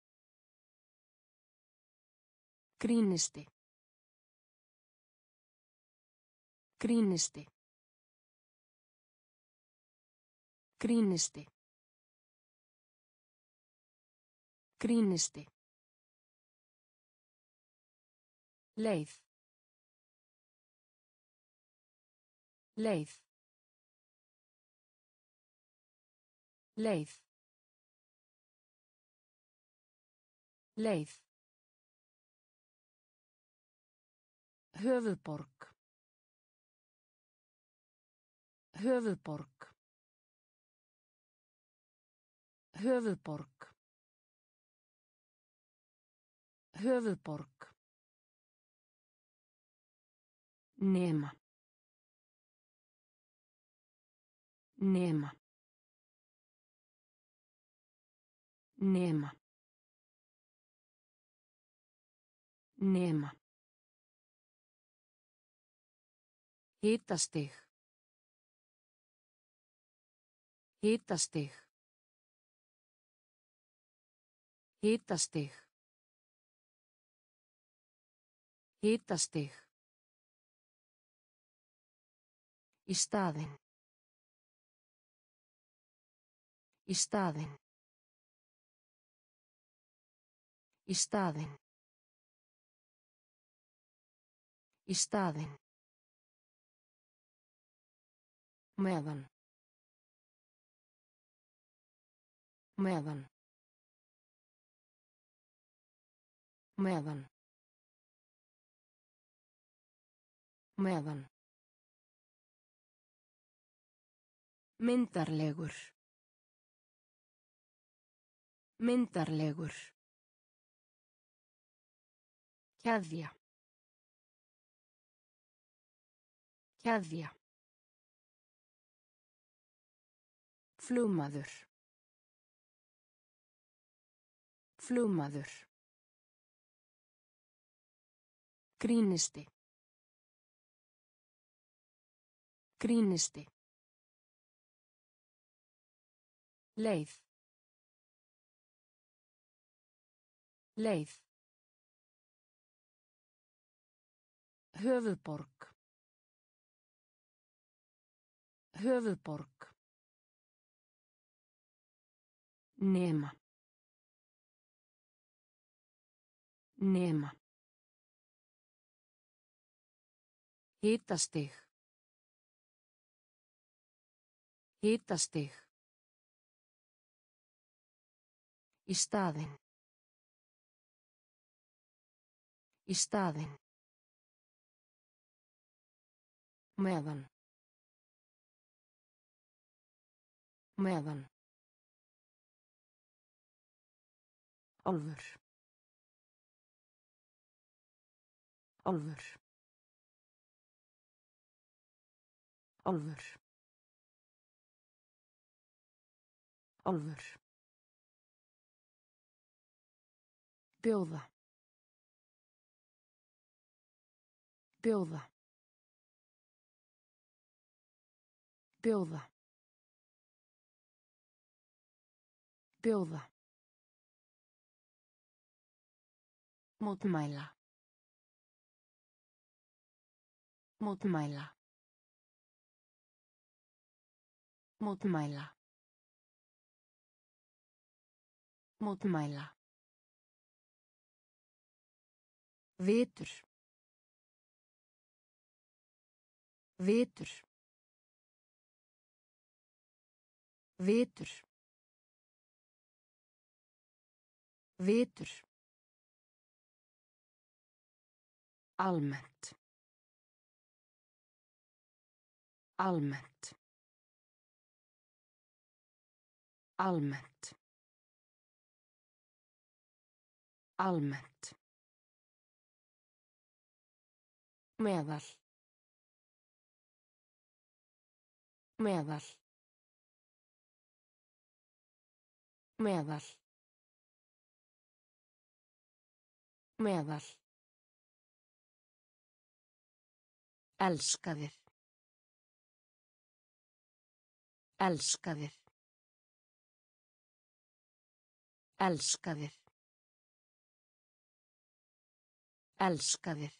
Grínisti. Grínisti. Grínisti. Grínisti. Leið. Leið. Leið. Leið. Höfuðborg. Höfuðborg. Höfuðborg. Höfuðborg. Nema. Nema. Nema. Nema. Hitastig. Hitastig. Hitastig. Hitastig. Í staðinn. Í staðinn. Í staðinn. Í staðinn. Meðan. Meðan. Meðan. Meðan. Myndarlegur. Myndarlegur. Keðja. Keðja. Flugmaður. Flugmaður. Grínisti. Grínisti. Leið. Leið. Höfuðborg. Höfuðborg. Nema. Nema. Hitastig. Hitastig. Í staðinn. Í staðinn. Meðan. Meðan. Álfur. Álfur. Álfur. Álfur. Bjóða. Bjóða. Bjóða. Bjóða. Mótmæla. Mótmæla. Mótmæla. Mótmæla. Vitur. Vitur. Vitur. Vitur. Almennt. Almennt. Almennt. Almennt. Meðal. Meðal. Meðal. Meðal. Elskaðir. Elskaðir. Elskaðir. Elskaðir.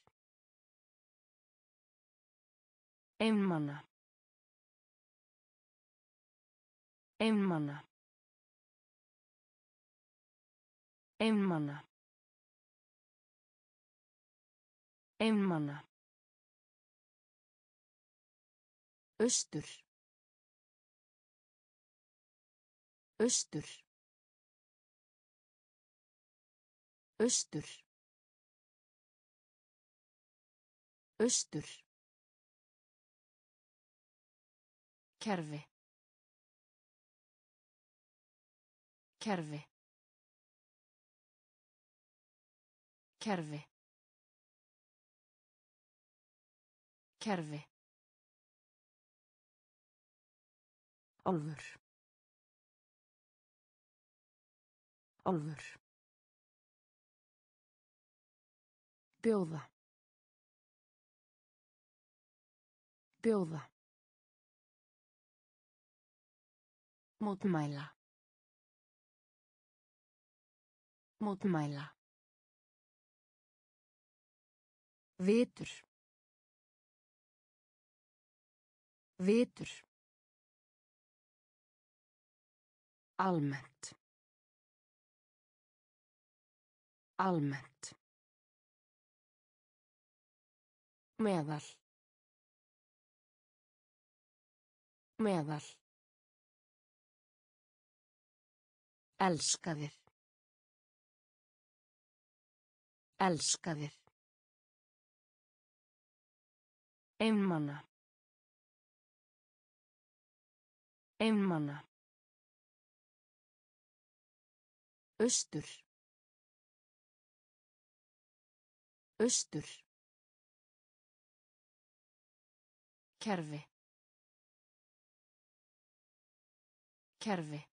Einmana. Einmana. Einmana. Einmana. Austur. Austur. Austur. Austur. Kerfi. Kerfi. Kerfi. Kerfi. Álfur. Álfur. Bjóða. Bjóða. Mótmæla. Mótmæla. Vitur. Vitur. Almennt. Almennt. Meðal. Meðal. Elskaðir. Elskaðir. Einmana. Einmana. Austur. Austur. Kerfi. Kerfi.